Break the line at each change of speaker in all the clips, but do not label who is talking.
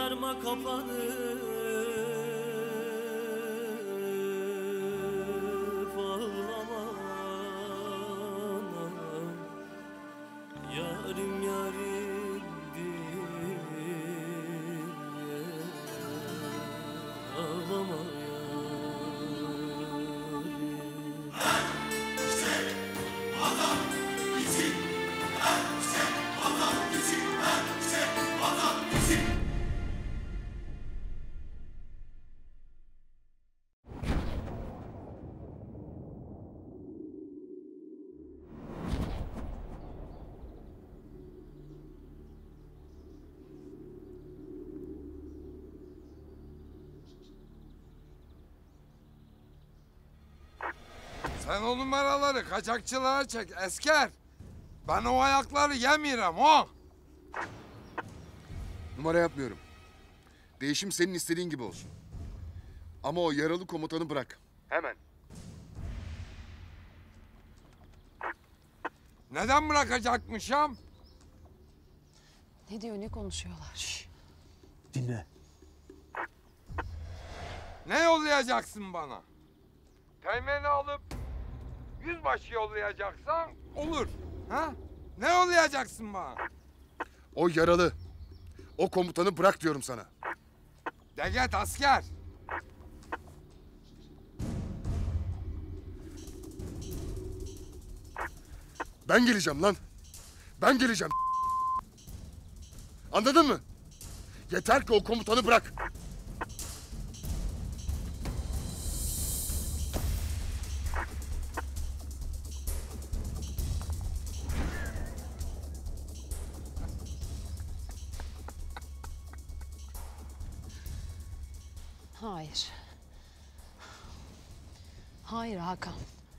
yarma kapanıp ağlama. Yarim yarim diye ağlama yarim.
Vatan için, vatan için, vatan için.
Sen o numaraları kaçakçılara çek asker. Ben o ayakları yemiyorum o.
Numara yapmıyorum. Değişim senin istediğin gibi olsun. Ama o yaralı komutanı bırak. Hemen.
Neden bırakacakmışım?
Ne diyor, ne konuşuyorlar?
Dinle.
Ne yollayacaksın bana? Teğmeni alıp yüzbaşı yollayacaksan olur. Ha? Ne yollayacaksın bana?
O yaralı. O komutanı bırak diyorum sana.
De git asker.
Ben geleceğim lan. Ben geleceğim. Anladın mı? Yeter ki o komutanı bırak.
Hayır. Hayır Hakan.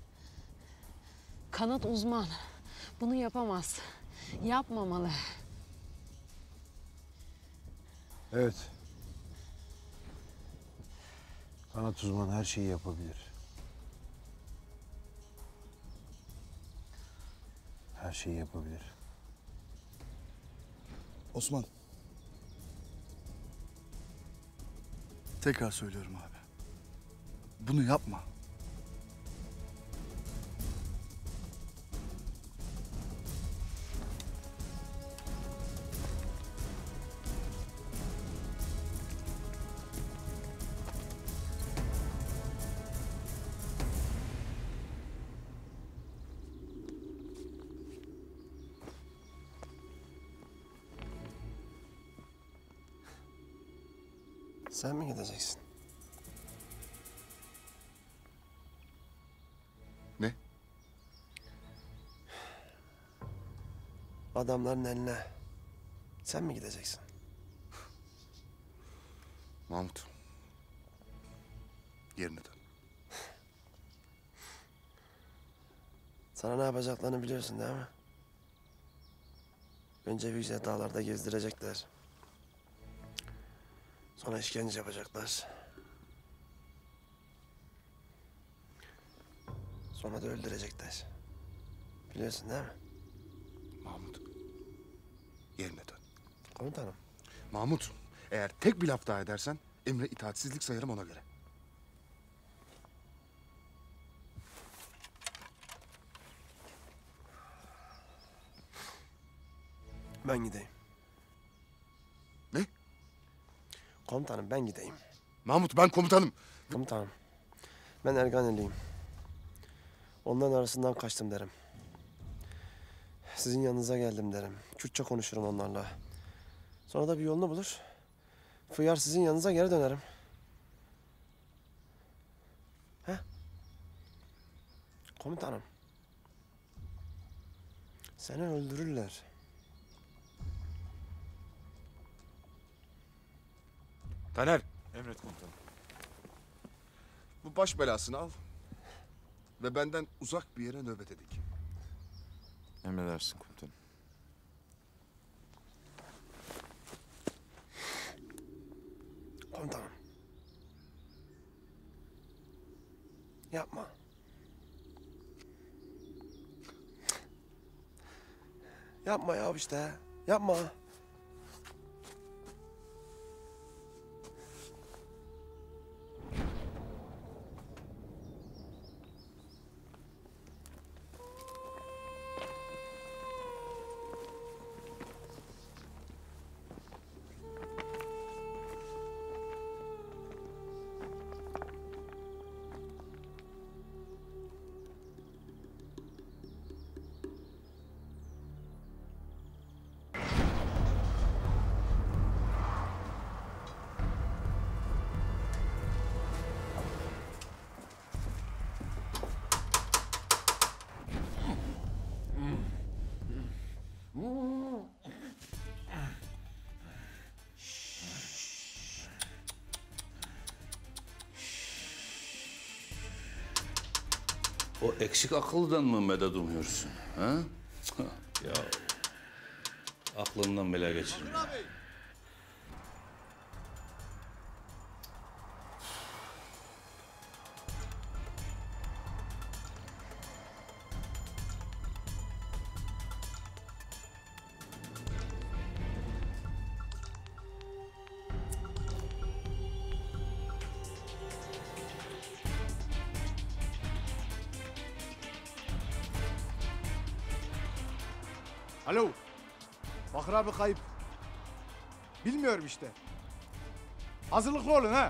Kanat uzman. Bunu yapamaz. Yapmamalı.
Evet. Kanat uzman her şeyi yapabilir. Her şeyi yapabilir.
Osman. Tekrar söylüyorum abi. Bunu yapma.
Sen mi gideceksin?
Ne?
Adamların eline sen mi gideceksin?
Mahmut. Yerine dön.
Sana ne yapacaklarını biliyorsun değil mi? Önce Yüce Dağlar'da gezdirecekler. Sonra işkence yapacaklar. Sonra da öldürecekler. Biliyorsun değil mi?
Mahmut. Yerine dön.
Komutanım.
Mahmut. Eğer tek bir laf daha edersen emre itaatsizlik sayarım ona göre.
Ben gideyim.
Ne?
Komutanım ben gideyim.
Mahmut ben komutanım.
Komutanım. Ben Erganeliyim. Onların arasından kaçtım derim. Sizin yanınıza geldim derim. Kürtçe konuşurum onlarla. Sonra da bir yolunu bulur. Fıyar sizin yanınıza geri dönerim. He? Komutanım. Seni öldürürler.
Taner.
Emret komutanım.
Bu baş belasını al. Ve benden uzak bir yere nöbet edik.
Emredersin komutanım.
Komutanım. Yapma. Yapma ya işte. Yapma.
O eksik akıldan mı medet umuyorsun? Ha? Ya aklından bile geçirme.
Alo. Bakır abi kayıp. Bilmiyorum işte. Hazırlıklı olun ha.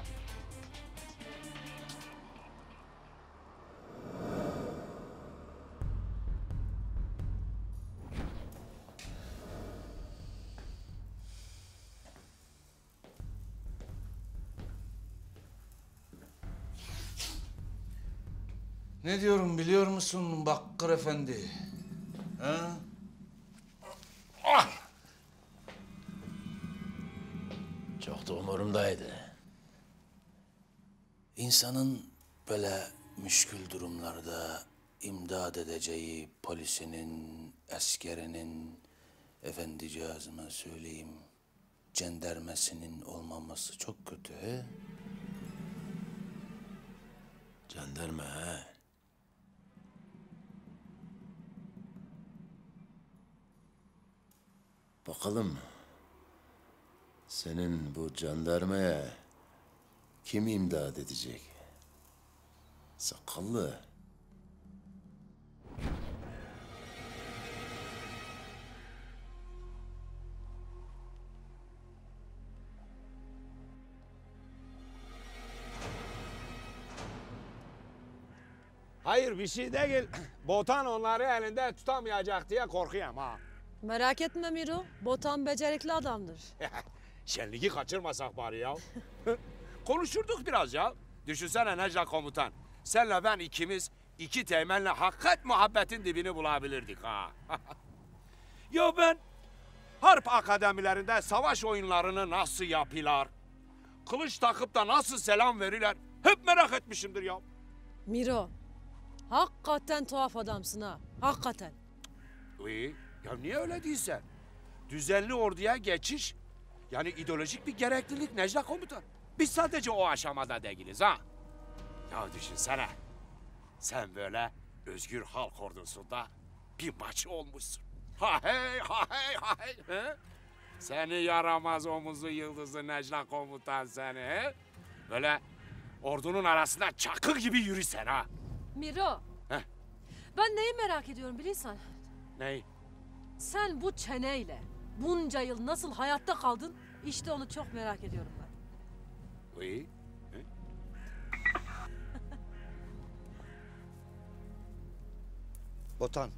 Ne diyorum biliyor musun Bakkır Efendi? Ha?
Çok da umurumdaydı.
İnsanın böyle müşkül durumlarda imdad edeceği polisinin, askerinin, efendicazıma söyleyeyim, cendermesinin olmaması çok kötü he?
Jandarma ha? Bakalım senin bu jandarmaya kim imdad edecek? Sakallı.
Hayır bir şey değil. Botan onları elinde tutamayacak diye korkuyorum ha.
Merak etme Miro. Botan becerikli adamdır.
Şenliği kaçırmasak bari ya. Konuşurduk biraz ya. Düşünsene Necla komutan. Senle ben ikimiz iki teğmenle hakikat muhabbetin dibini bulabilirdik ha. Ya ben harp akademilerinde savaş oyunlarını nasıl yapılar? Kılıç takıp da nasıl selam verirler? Hep merak etmişimdir ya.
Miro, hakikaten tuhaf adamsın ha. Hakikaten.
İyi. Ya niye öyle değilsen? Düzenli orduya geçiş, yani ideolojik bir gereklilik Necla komutan. Biz sadece o aşamada değiliz ha. Ya düşünsene, sen böyle özgür halk ordusunda bir maçı olmuşsun. Ha hey, ha hey, ha hey. He? Seni yaramaz omuzu yıldızı Necla komutan seni. He? Böyle ordunun arasında çakıl gibi yürüsen ha.
Miro,
Heh.
ben neyi merak ediyorum biliyorsan?
Neyi?
Sen bu çeneyle bunca yıl nasıl hayatta kaldın? İşte onu çok merak ediyorum ben.
İyi.
Botan.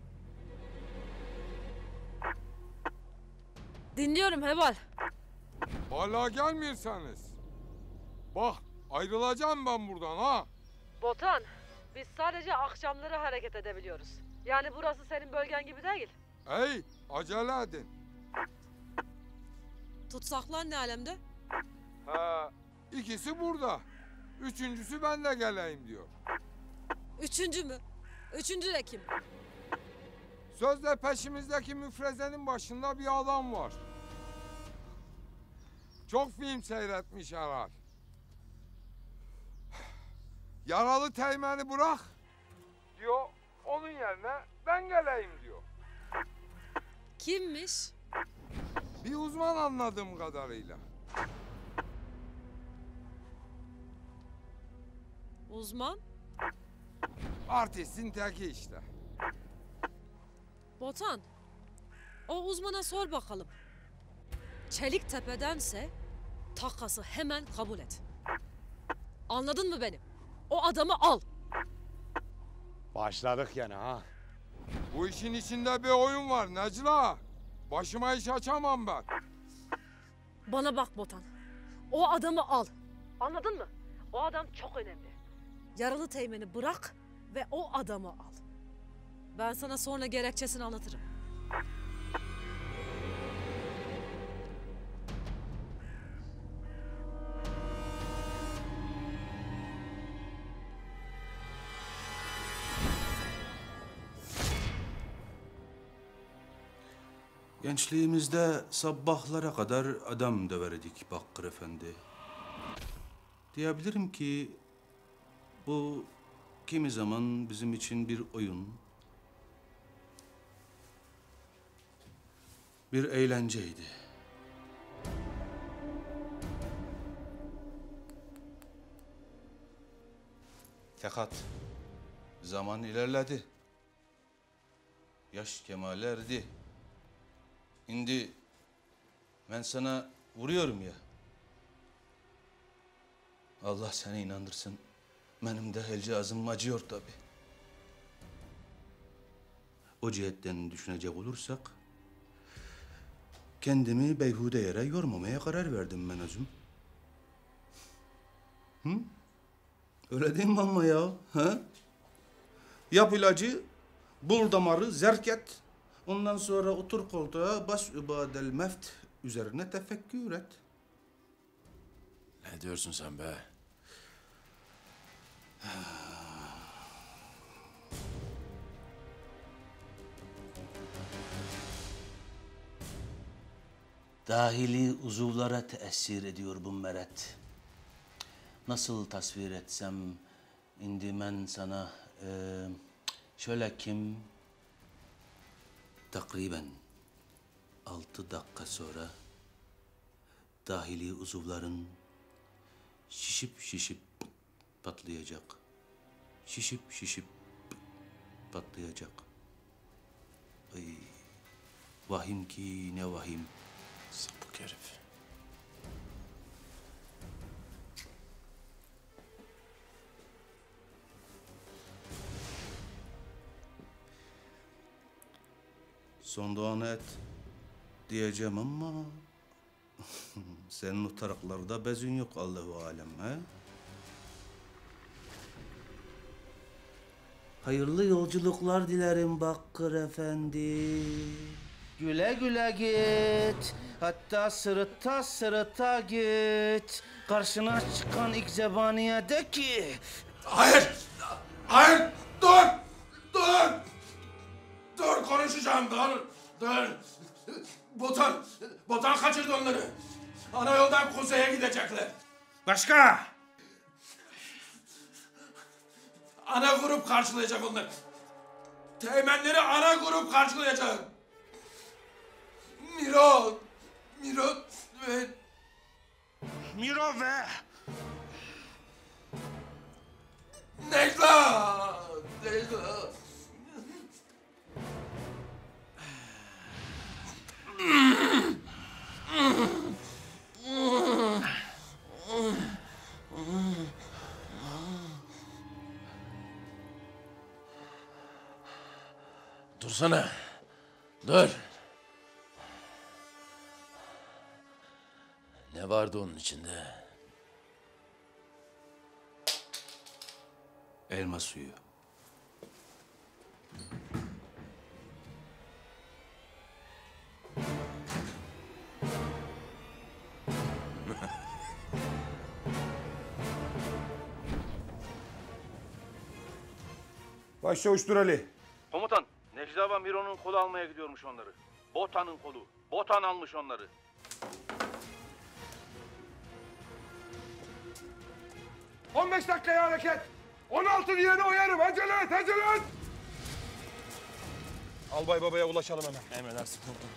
Dinliyorum Hebal.
Hala gelmiyorsanız. Bak ayrılacağım ben buradan ha.
Botan, biz sadece akşamları hareket edebiliyoruz. Yani burası senin bölgen gibi değil.
Hey acele edin.
Tutsaklar ne alemde?
Ha, ikisi burada. Üçüncüsü ben de geleyim diyor.
Üçüncü mü? Üçüncü de kim?
Sözde peşimizdeki müfrezenin başında bir adam var. Çok film seyretmiş herhal. Yaralı teğmeni bırak diyor. Onun yerine ben geleyim diyor.
Kimmiş?
Bir uzman anladığım kadarıyla.
Uzman?
Artistin teki işte.
Botan, o uzmana sor bakalım. Çeliktepe'dense takası hemen kabul et. Anladın mı beni? O adamı al.
Başladık yine ha.
Bu işin içinde bir oyun var Necla. Başıma iş açamam ben.
Bana bak Botan. O adamı al. Anladın mı? O adam çok önemli. Yaralı teğmeni bırak ve o adamı al. Ben sana sonra gerekçesini anlatırım.
Gençliğimizde sabahlara kadar adam döverdik Bakkır Efendi. Diyebilirim ki bu kimi zaman bizim için bir oyun, bir eğlenceydi. Fakat zaman ilerledi. Yaş kemale erdi. Şimdi ben sana vuruyorum ya. Allah seni inandırsın. Benim de el cihazım acıyor tabii. O cihetten düşünecek olursak kendimi beyhude yere yormamaya karar verdim ben özüm. Hı? Öyle değil mi ama ya? Ha? Yap ilacı, bul damarı, zerk et. Ondan sonra otur koltuğa, bas übadel meft üzerine tefekkür et.
Ne diyorsun sen be?
Dahili uzuvlara teessir ediyor bu meret. Nasıl tasvir etsem, indi ben sana şöyle kim takriben 6 dakika sonra dahili uzuvların şişip şişip patlayacak. Şişip şişip patlayacak. Ay, vahim ki ne vahim.
Sapık herif.
Son duanı et diyeceğim ama senin o taraklarda bezin yok Allahu alem he? Hayırlı yolculuklar dilerim Bakkır Efendi. Güle güle git. Hatta sırıta sırıta git. Karşına çıkan ilk zebaniye de ki...
Hayır! Hayır! Dur! Dur! Dur konuşacağım dur! Dur! Botan kaçırdı onları. Ana yoldan kuzeye gidecekler. Başka? Ana grup karşılayacak onları. Teğmenleri ana grup karşılayacak. Miro ve... Necla!
Dursana. Dur. Ne vardı onun içinde?
Elma suyu.
Başçavuş Dur Ali.
Komutan, Necla ve Miro'nun kolu almaya gidiyormuş onları. Botan'ın kolu. Botan almış onları.
...15 dakikaya hareket. 16 diyene uyarım. Acele et, acele et.
Albay babaya ulaşalım hemen. Emredersin komutanım.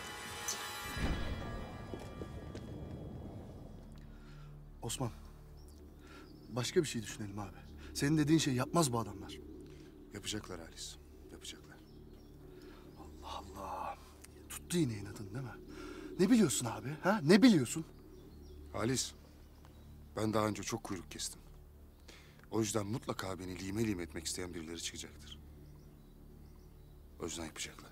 Osman, başka bir şey düşünelim abi. Senin dediğin şey yapmaz bu adamlar.
Yapacaklar Halis, yapacaklar.
Allah Allah. Tuttu yine inadın değil mi? Ne biliyorsun abi? Ha? Ne biliyorsun?
Halis, ben daha önce çok kuyruk kestim. O yüzden mutlaka beni lime lime etmek isteyen birileri çıkacaktır. O yüzden yapacaklar.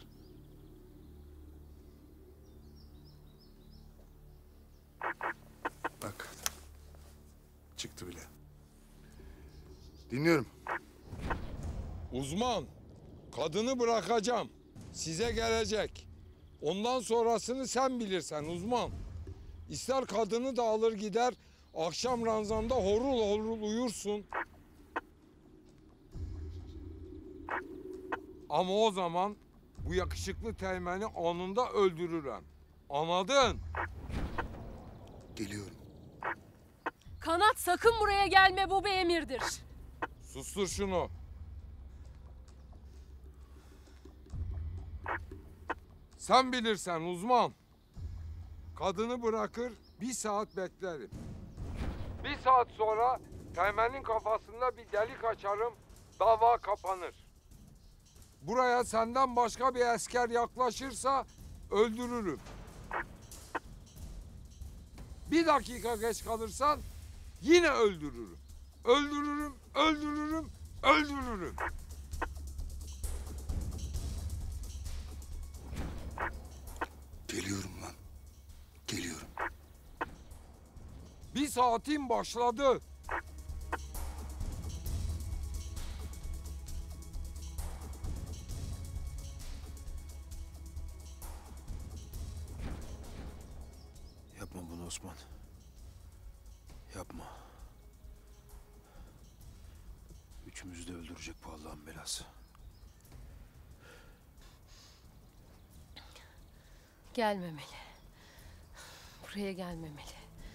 Bak, çıktı bile. Dinliyorum.
Uzman, kadını bırakacağım. Size gelecek. Ondan sonrasını sen bilirsen uzman. İster kadını da alır gider, akşam ranzamda horul horul uyursun. Ama o zaman bu yakışıklı teğmeni anında öldürürüm. Anladın?
Geliyorum.
Kanat sakın buraya gelme, bu bir emirdir.
Sustur şunu. Sen bilirsen uzman. Kadını bırakır 1 saat beklerim. 1 saat sonra teğmenin kafasında bir delik açarım. Dava kapanır. Buraya senden başka bir asker yaklaşırsa öldürürüm. 1 dakika geç kalırsan yine öldürürüm. Öldürürüm, öldürürüm, öldürürüm.
Geliyorum lan. Geliyorum.
1 saatin başladı.
Yapma bunu Osman. Yapma. Üçümüzü de öldürecek bu Allah'ın belası.
Gelmemeli. Buraya gelmemeli.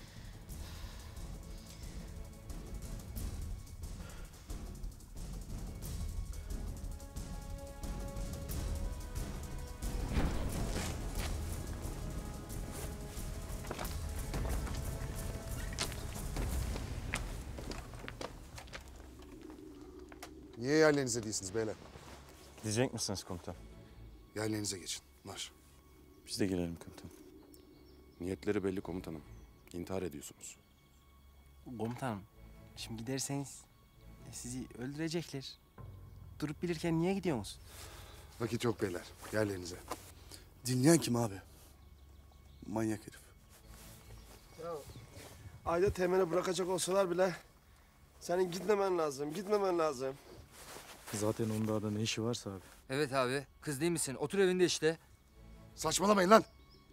Niye yerlerinize değilsiniz beyler?
Gidecek misiniz komutan?
Yerlerinize geçin. Marş.
Biz de gelelim komutan. Niyetleri belli komutanım. İntihar ediyorsunuz.
Komutanım, şimdi giderseniz sizi öldürecekler. Durup bilirken niye gidiyorsunuz?
Vakit yok beyler. Yerlerinize.
Dinleyen kim abi? Manyak herif.
Ya, Ayda Teğmen'i bırakacak olsalar bile senin gitmemen lazım, gitmemen lazım.
Zaten onun daha da ne işi varsa abi.
Evet abi. Kız değil misin? Otur evinde işte.
Saçmalamayın lan.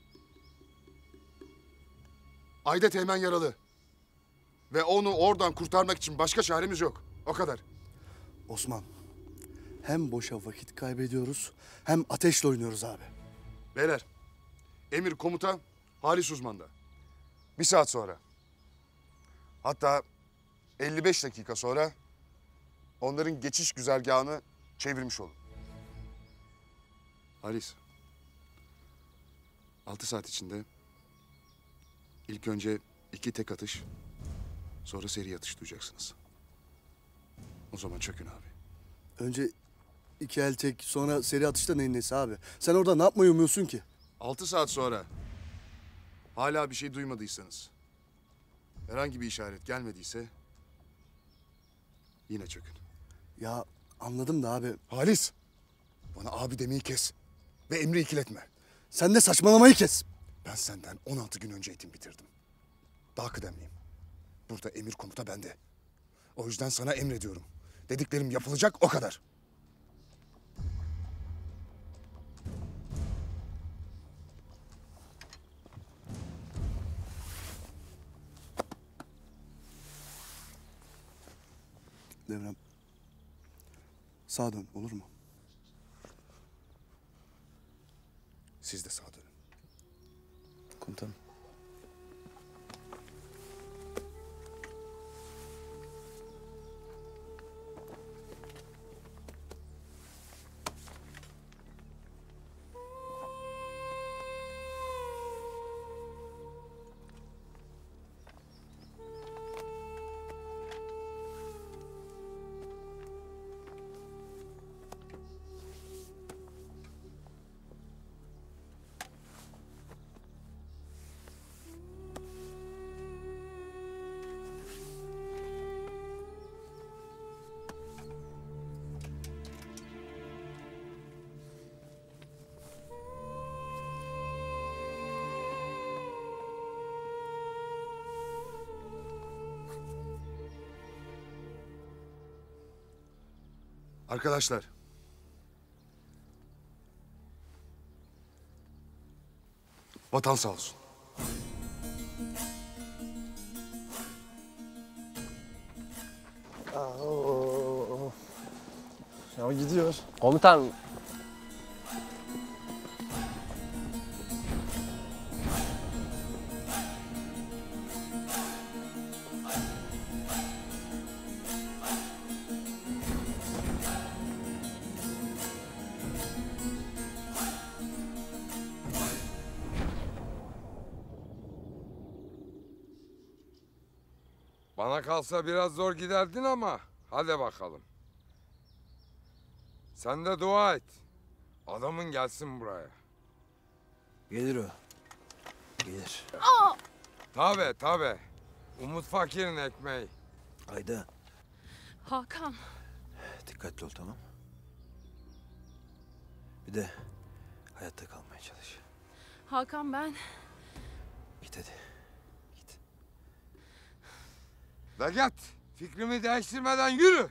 Ayda Teğmen yaralı. Ve onu oradan kurtarmak için başka çaremiz yok. O kadar.
Osman, hem boşa vakit kaybediyoruz hem ateşle oynuyoruz abi.
Beyler, emir komuta Halis Uzman'da. 1 saat sonra. Hatta 55 dakika sonra onların geçiş güzergahını çevirmiş olun. Halis, 6 saat içinde ilk önce 2 tek atış, sonra seri atış duyacaksınız. O zaman çökün abi.
Önce 2 el tek, sonra seri atışta neyin nesi abi? Sen orada ne yapmayı umuyorsun ki?
6 saat sonra hala bir şey duymadıysanız, herhangi bir işaret gelmediyse yine çökün.
Ya anladım da abi.
Halis, bana abi demeyi kes ve emri ikiletme.
Sen de saçmalamayı kes.
Ben senden 16 gün önce eğitim bitirdim. Daha kıdemliyim. Burada emir komuta bende. O yüzden sana emrediyorum. Dediklerim yapılacak, o kadar.
Devrem, sağa dön olur mu?
Siz de sağa dönün.
Komutanım.
Arkadaşlar. Vatan sağ olsun.
Ya gidiyor. Komutan.
Bana kalsa biraz zor giderdin ama hadi bakalım. Sen de dua et. Adamın gelsin buraya.
Gelir o. Gelir.
Tabii. Umut fakirin ekmeği.
Ayda.
Hakan.
Dikkatli ol, tamam. Bir de hayatta kalmaya çalış.
Hakan ben.
Git hadi.
De git. Fikrimi değiştirmeden yürü.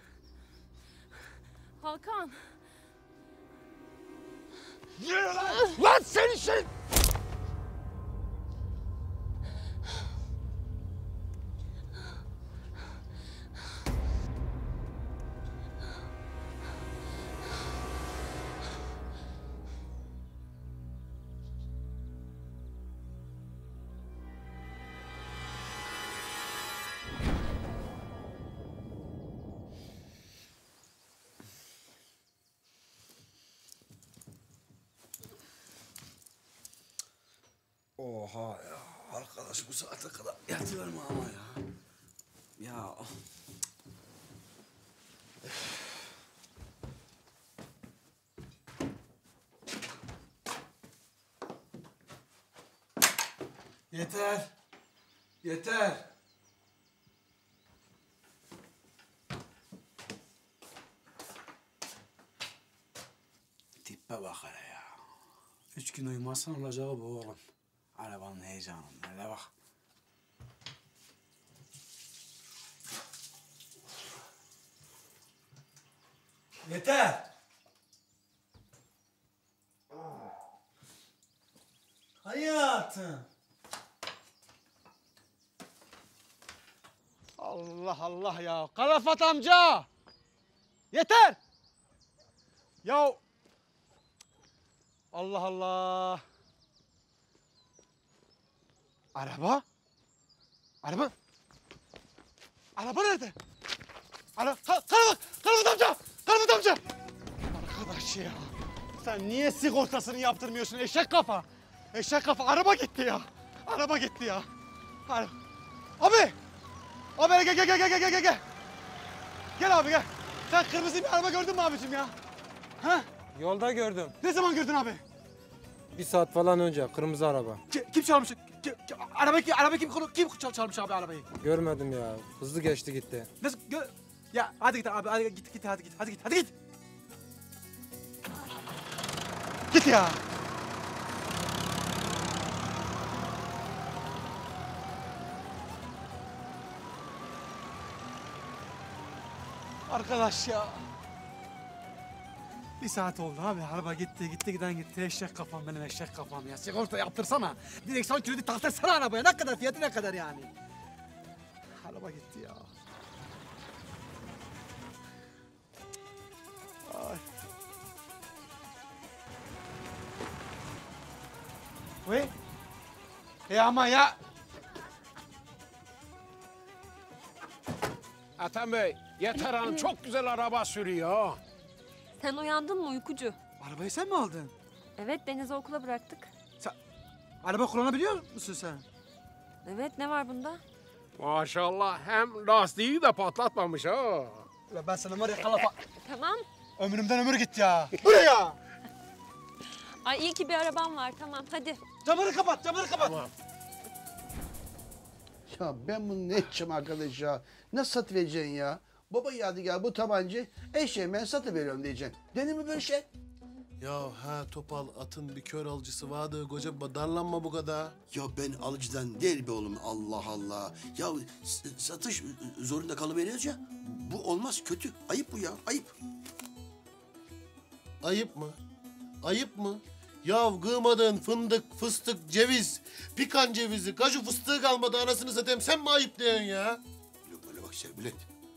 Hakan.
Yürü lan! Lan sen işin!
Oha ya. Arkadaş bu saate kadar yatıyor mu ama ya? Ya. Yeter. Yeter.
Tipe bak hele ya. 3 gün uyumazsan olacağı bu oğlum. Arabanın heyecanı. Hele bak.
Yeter. Hayatım.
Allah Allah ya. Kalafat amca. Yeter. Ya. Allah Allah. Araba? Araba? Araba nerede? Kalafat amca. Kalafat amca. Arkadaş ya. Sen niye sigortasını yaptırmıyorsun eşek kafa? Eşek kafa. Araba gitti ya. Araba gitti ya. Abi. Abi gel. Gel abi gel. Sen kırmızı bir araba gördün mü abicim ya? Ha?
Yolda gördüm.
Ne zaman gördün abi?
1 saat falan önce kırmızı araba.
Kim çalmış? Kim çalmış abi arabayı?
Görmedim ya. Hızlı geçti gitti.
Nasıl? Ya hadi git abi hadi git hadi git. Git ya. Arkadaş ya. 1 saat oldu abi. Araba gitti gitti. Eşek kafam benim eşek kafam ya. Sigorta yaptırsana. Direksiyon kilidi taktırsana arabaya. Ne kadar fiyatı ne kadar yani? Araba gitti ya. Ay. Ama ya.
Ethem Bey, Yeter Hanım çok güzel araba sürüyor.
Sen uyandın mı uykucu?
Arabayı sen mi aldın?
Evet, Deniz'i okula bıraktık.
Araba kullanabiliyor musun sen?
Evet, ne var bunda?
Maşallah hem lastiği de patlatmamış ha.
Ya ben sana var ya kalafa...
Tamam.
Ömrümden ömür gitti ya. Buraya!
Ay iyi ki bir arabam var, tamam hadi.
Camını kapat.
Tamam.
Ya ben bunu ne edeceğim arkadaş ya? Nasıl satıvereceksin ya? Baba Yadigar bu tabancayı eşeğime satıveriyorum diyeceksin. Denir mi böyle şey?
Ya ha Topal atın bir kör alıcısı vardı koca darlanma bu kadar.
Ya ben alıcıdan değil be oğlum Allah Allah. Ya satış zorunda kalıveriyoruz ya. Bu olmaz kötü. Ayıp bu ya ayıp.
Ayıp mı? Ayıp mı? Ya kıymadığın fındık, fıstık, ceviz, pikan cevizi, kaju fıstığı kalmadı anasını satayım. Sen mi ayıp diyorsun ya?
Yok öyle bak Serbilet.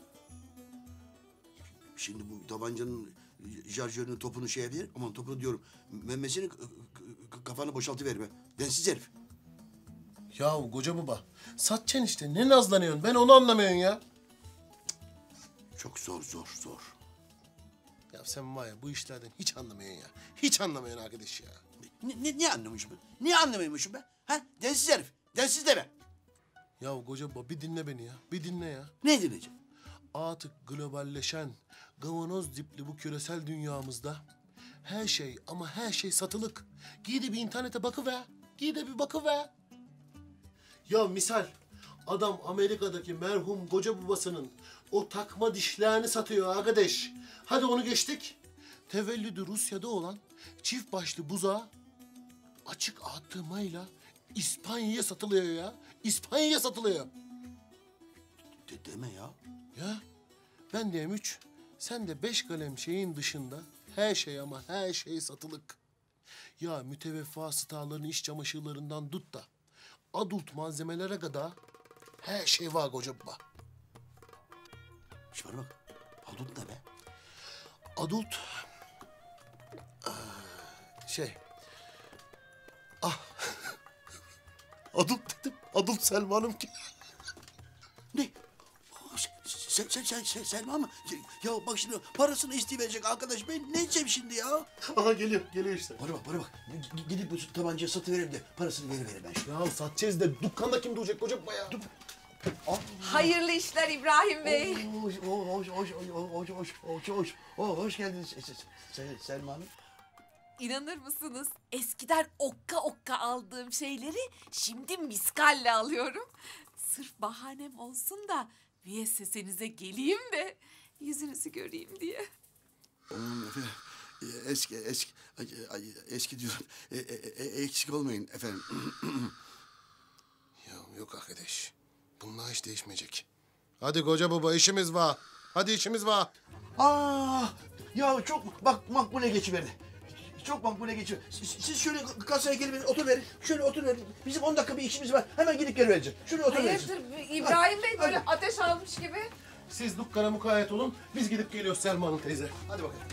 Şimdi bu tabancanın şarjörünü topunu şey yapıyor. Aman topunu diyorum. Memesini kafanı boşaltıver be. Densiz herif.
Ya koca baba satacaksın işte ne nazlanıyorsun ben onu anlamıyorum ya.
Çok zor.
Ya sen var ya bu işlerden hiç anlamıyorsun ya. Hiç anlamıyorsun arkadaş ya.
Niye anlamışım ben? Niye anlamıyormuşum ben? Ha? Densiz herif. Densiz deme.
Ya koca baba bir dinle beni ya. Bir dinle ya.
Ne dinleyeceğim?
Artık globalleşen, kavanoz dipli bu küresel dünyamızda her şey ama her şey satılık. Giy de bir internete bakıver. Giy de bir bakıver. Ya misal adam Amerika'daki merhum koca babasının o takma dişlerini satıyor arkadaş. Hadi onu geçtik. Tevellüdü Rusya'da olan çift başlı buzağı açık artırmayla İspanya'ya satılıyor ya. İspanya'ya satılıyor.
Deme ya.
Ya ben de M3, sen de 5 kalem şeyin dışında her şey ama her şey satılık. Ya müteveffa starların iş çamaşırlarından tut da adult malzemelere kadar her şey var koca baba.
Şuna bak. Adult ne be?
Adult... şey... Ah... adult dedim. Adult Selman'ım ki.
Ne? Selma mı? Ya bak şimdi parasını isteyecek arkadaş. Ben ne diyeceğim şimdi ya?
Aha geliyor işte.
Bana bak. Gidip bu tabancayı satıverelim de parasını veriverim ben şuna.
Ya satacağız da dükkanda kim duracak koca baba ya?
Hayırlı işler İbrahim Bey.
Hoş geldiniz Selma Hanım.
İnanır mısınız? Eskiden okka aldığım şeyleri şimdi miskalle alıyorum. Sırf bahanem olsun da müessesenize geleyim de yüzünüzü göreyim diye.
Efendim, eski diyorum. Eksik olmayın efendim.
Ya yok arkadaş. Bunlar hiç değişmeyecek. Hadi koca baba işimiz var. Hadi işimiz var.
Ya çok bak makbule geçiverdi. Çok makbule geçiyor. Siz şöyle kasaya gelin, oturuverin. Şöyle oturuverin. Bizim 10 dakika bir işimiz var. Hemen gidip gelivereceğim. Şöyle oturuverin.
Hayırdır İbrahim Bey böyle ateş almış gibi?
Siz dükkana mukayyet olun. Biz gidip geliyoruz Selma Hanım teyze. Hadi bakalım.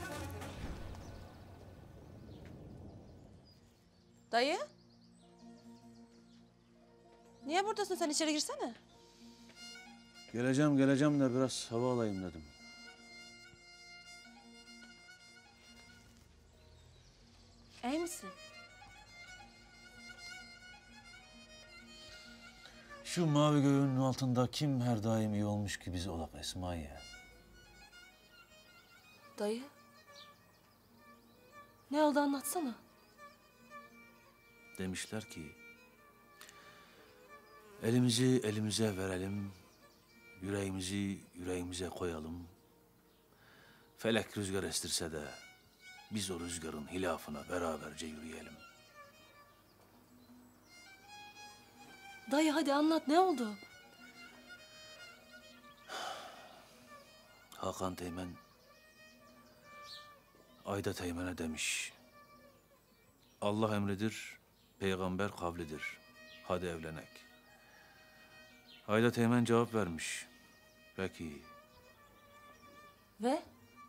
Dayı? Niye buradasın sen? İçeri girsene.
Geleceğim de biraz hava alayım dedim.
İyi misin?
Şu mavi göğün altında kim her daim iyi olmuş ki biz olak Esma'ya?
Dayı? Ne oldu anlatsana.
Demişler ki elimizi elimize verelim, yüreğimizi yüreğimize koyalım. Felek rüzgar estirse de biz o rüzgarın hilafına beraberce yürüyelim.
Dayı hadi anlat ne oldu?
Hakan Teğmen Ayda Teğmen'e demiş. Allah emridir, peygamber kavlidir. Hadi evlenek. Ayda Teğmen cevap vermiş. Peki.
Ve?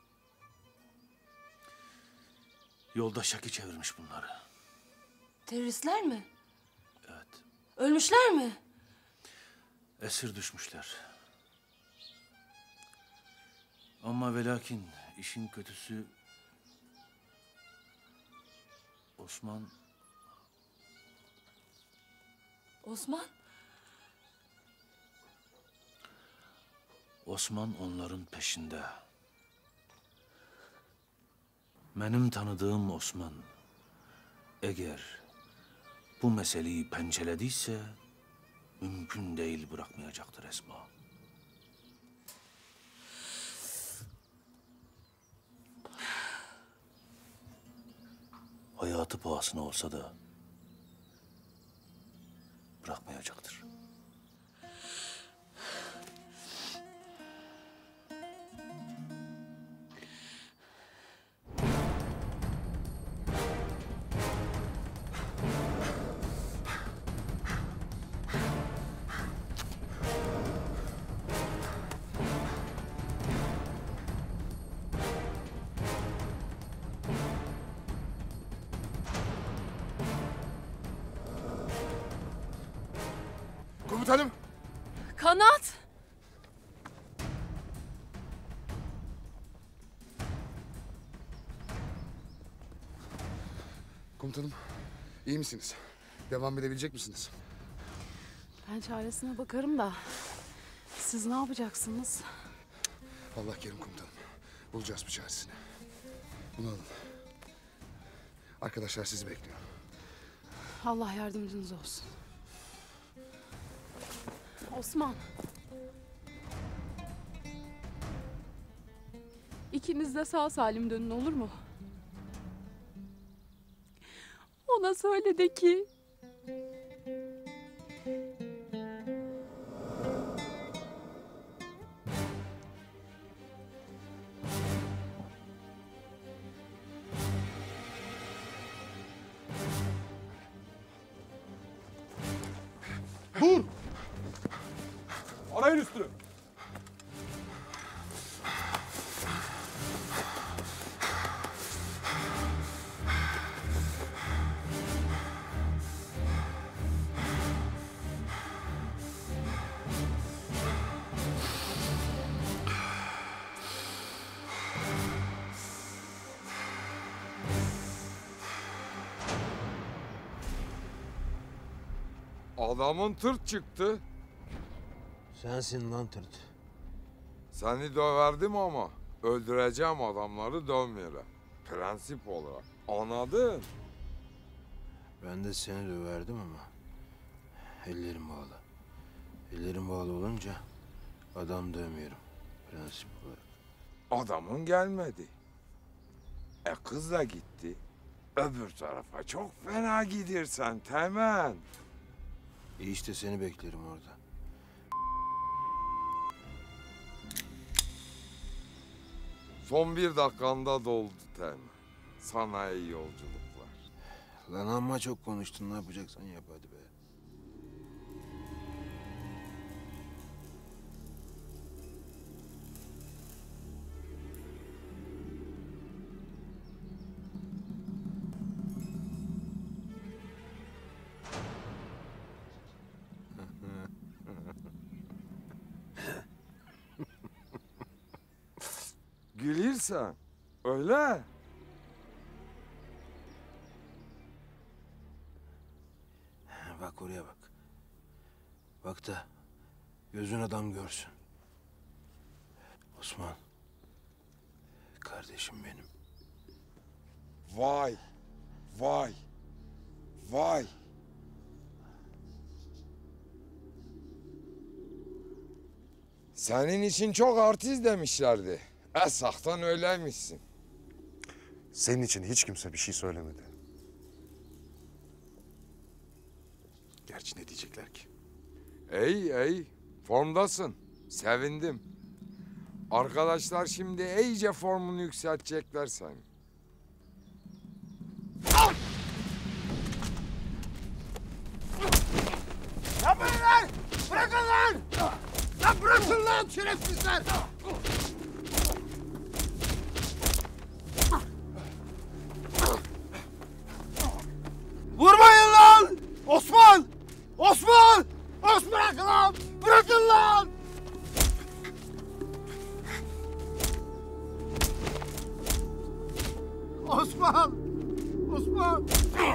Yolda şaki çevirmiş bunları.
Teröristler mi?
Evet.
Ölmüşler mi?
Esir düşmüşler. Ama ve lakin işin kötüsü Osman onların peşinde. Benim tanıdığım Osman eğer bu meseleyi pençelediyse mümkün değil bırakmayacaktır Esma. Hayatı pahasına olsa da bırakmayacaktır.
Komutanım.
Kanat!
Komutanım, iyi misiniz? Devam edebilecek misiniz?
Ben çaresine bakarım da siz ne yapacaksınız?
Allah kerim komutanım. Bulacağız bir çaresini. Bunu alın. Arkadaşlar sizi bekliyor.
Allah yardımcınız olsun. Osman. İkiniz de sağ salim dönün, olur mu? Ona söyle de ki...
Dur! Arayın üstünü. Adamın tırt çıktı.
Sensin lan tırt.
Seni döverdim ama öldüreceğim adamları dövmeyelim. Prensip olarak. Anladın?
Ben de seni döverdim ama ellerim bağlı. Ellerim bağlı olunca adam dövmüyorum prensip olarak.
Adamın gelmedi. Kız da gitti. Öbür tarafa çok fena gidersen Temen.
İşte seni beklerim orada.
Son 1 dakikanda doldu Temen. Sana iyi yolculuklar.
Lan amma çok konuştun, ne yapacaksan yap hadi be.
Gülürsen öyle.
Bak oraya bak. Bak da gözün adam görsün. Osman. Kardeşim benim.
Vay, vay, vay. Senin için çok artist demişlerdi. Esahtan öyleymişsin.
Senin için hiç kimse bir şey söylemedi. Gerçi ne diyecekler ki?
İyi, formdasın. Sevindim. Arkadaşlar şimdi iyice formunu yükseltecekler seni.
Yapmayın lan! Bırakın lan! Lan bırakın lan şerefsizler! Vurmayın lan! Osman! Osman! Bırakın lan! Bırakın lan! Osman! Osman!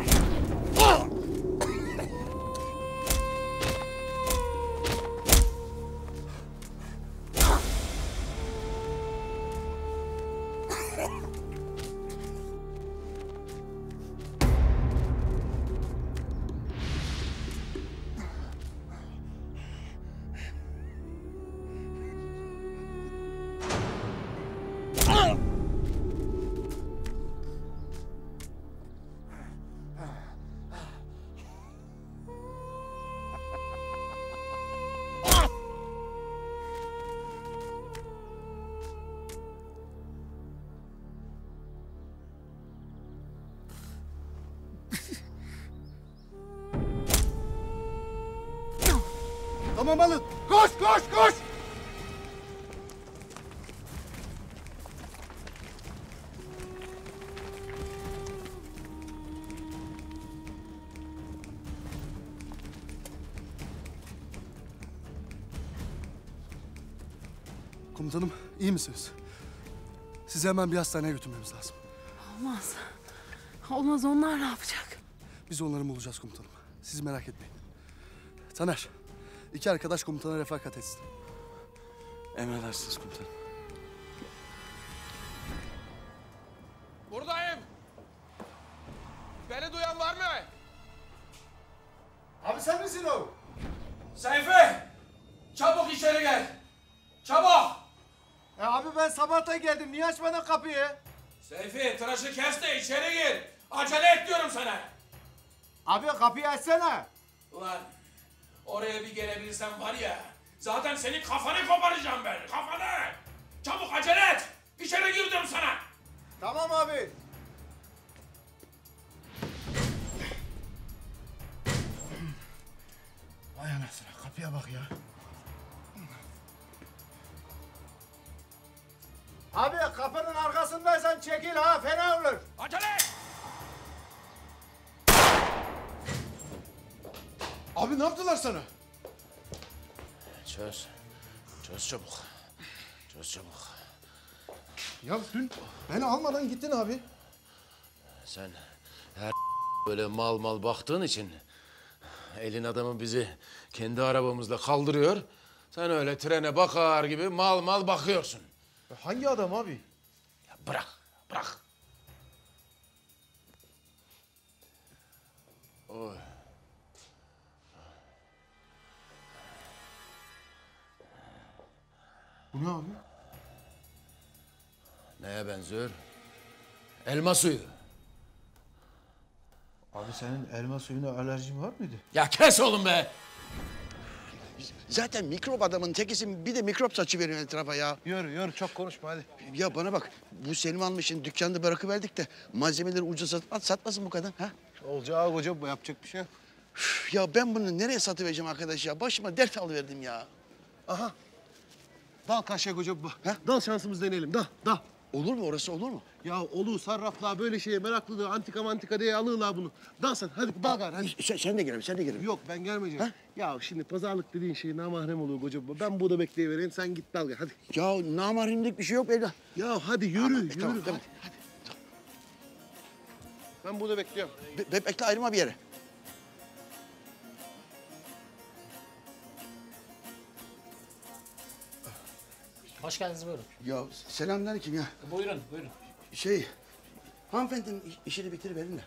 Tamam alın. Koş koş koş.
Komutanım iyi misiniz? Sizi hemen bir hastaneye götürmemiz lazım.
Olmaz. Olmaz, onlar ne yapacak?
Biz onları bulacağız komutanım. Siz merak etmeyin. Taner, İki arkadaş komutana refakat etsin.
Emredersiniz komutanım.
Buradayım. Beni duyan var mı? Abi sen misin o?
Seyfi! Çabuk içeri gel. Çabuk!
Abi ben sabahtan geldim. Niye açmadın kapıyı?
Seyfi tıraşı kes de içeri gir. Acele et diyorum sana.
Abi kapıyı açsana.
Ulan oraya bir gelebilsem var ya. Zaten senin kafanı koparacağım ben. Kafanı. Çabuk acele et. İçeri gir diyorum sana.
Tamam abi.
Vay anasını kapıya bak ya.
Abi kapının arkasındaysan çekil ha, fena olur.
Acele et.
Abi ne yaptılar sana?
Çöz. Çöz çabuk. Çöz çabuk.
Ya dün beni almadan gittin abi.
Sen her böyle mal baktığın için elin adamı bizi kendi arabamızla kaldırıyor. Sen öyle trene bakar gibi mal bakıyorsun.
Hangi adam abi?
Ya bırak. Oy.
Bu ne abi?
Neye benziyor? Elma suyu.
Abi senin elma suyuna alerjin var mıydı?
Ya kes oğlum be!
Zaten mikrop adamın tekisin, bir de mikrop saçı veriyor etrafa ya.
Yürü çok konuşma hadi.
Ya bana bak, bu Selim almışın dükkanda bırakıverdik de malzemeleri ucuza satmasın bu kadın ha?
Olacağı koca bu, yapacak bir şey yok.
Üf, ya ben bunu nereye satıvereceğim arkadaş ya? Başıma dert alıverdim ya.
Aha. Dal kaşıya koca bu. Dal şansımız deneyelim. Dal.
Olur mu orası, olur mu?
Ya olur, sarraflar böyle şeye meraklıdır. Antika diye alırlar bunu. Dal sen hadi bal gari hadi.
Sen de gel,
Yok ben gelmeyeceğim. Ya şimdi pazarlık dediğin şey namahrem oluyor koca bu. Ben burada bekleyivereyim, sen git dal gel hadi.
Ya namahremlik bir şey yok evlat.
Ya hadi yürü.
Tamam.
Hadi. Ben burada bekliyorum.
Bekle, ayrılma bir yere.
Hoş geldiniz, buyurun.
Ya selamünaleyküm ya.
Buyurun.
Hanımefendinin işini bitiriverin de.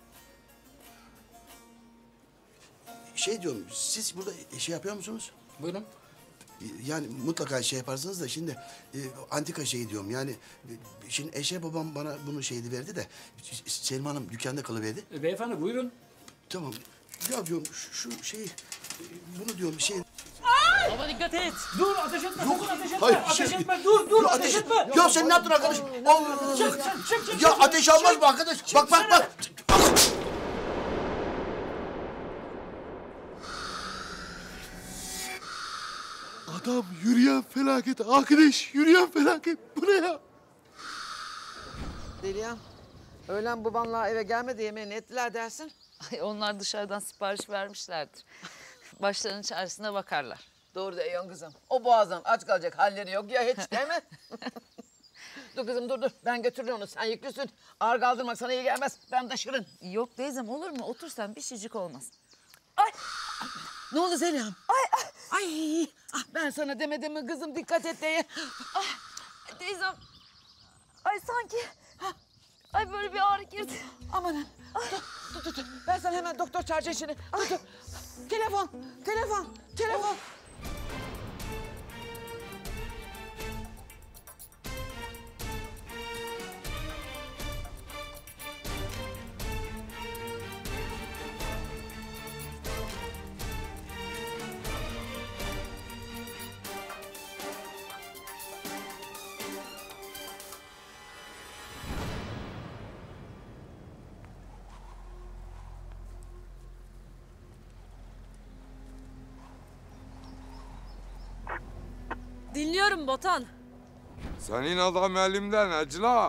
Şey diyorum, siz burada şey yapıyor musunuz?
Buyurun.
Yani mutlaka şey yaparsınız da şimdi antika şey diyorum yani şimdi Eşe babam bana bunu şeydi verdi de Selma Hanım dükkanda kalıverdi.
Beyefendi buyurun.
Tamam. Ya diyorum şu şeyi bunu diyorum şey.
Baba dikkat et. Dur ateş etme. Sakın ateş etme.
Hayır,
ateş
şey-
etme. Dur
Ya
ateş etme.
Ya sen ne yaptın arkadaş? Allah!
Çık.
Ya ateş almaz mı arkadaş? Bak.
Adam yürüyen felaket. Arkadaş yürüyen felaket. Bu ne ya?
Deliyan, öğlen babanla eve gelmedi yemeğini ettiler dersin.
Ay onlar dışarıdan sipariş vermişlerdir. Başlarının çaresine bakarlar.
Doğru diyorsun kızım. O boğazdan aç kalacak halleri yok ya hiç değil mi? Dur kızım dur. Ben götürürüm onu. Sen yüklüsün. Ağır kaldırmak sana iyi gelmez. Ben taşırım.
Yok teyzem olur mu? Otur sen bir şeycik olmaz.
Ne oldu Zeliha'm? Ay. Ben sana demedim mi kızım dikkat et diye.
Teyzem. Ay sanki. Ay böyle bir ağrı girdi.
Amanın. Dur. Ben sana hemen doktor çağıracağım şimdi. Dur. Telefon.
Dinliyorum Botan.
Senin adam elimden Ecla.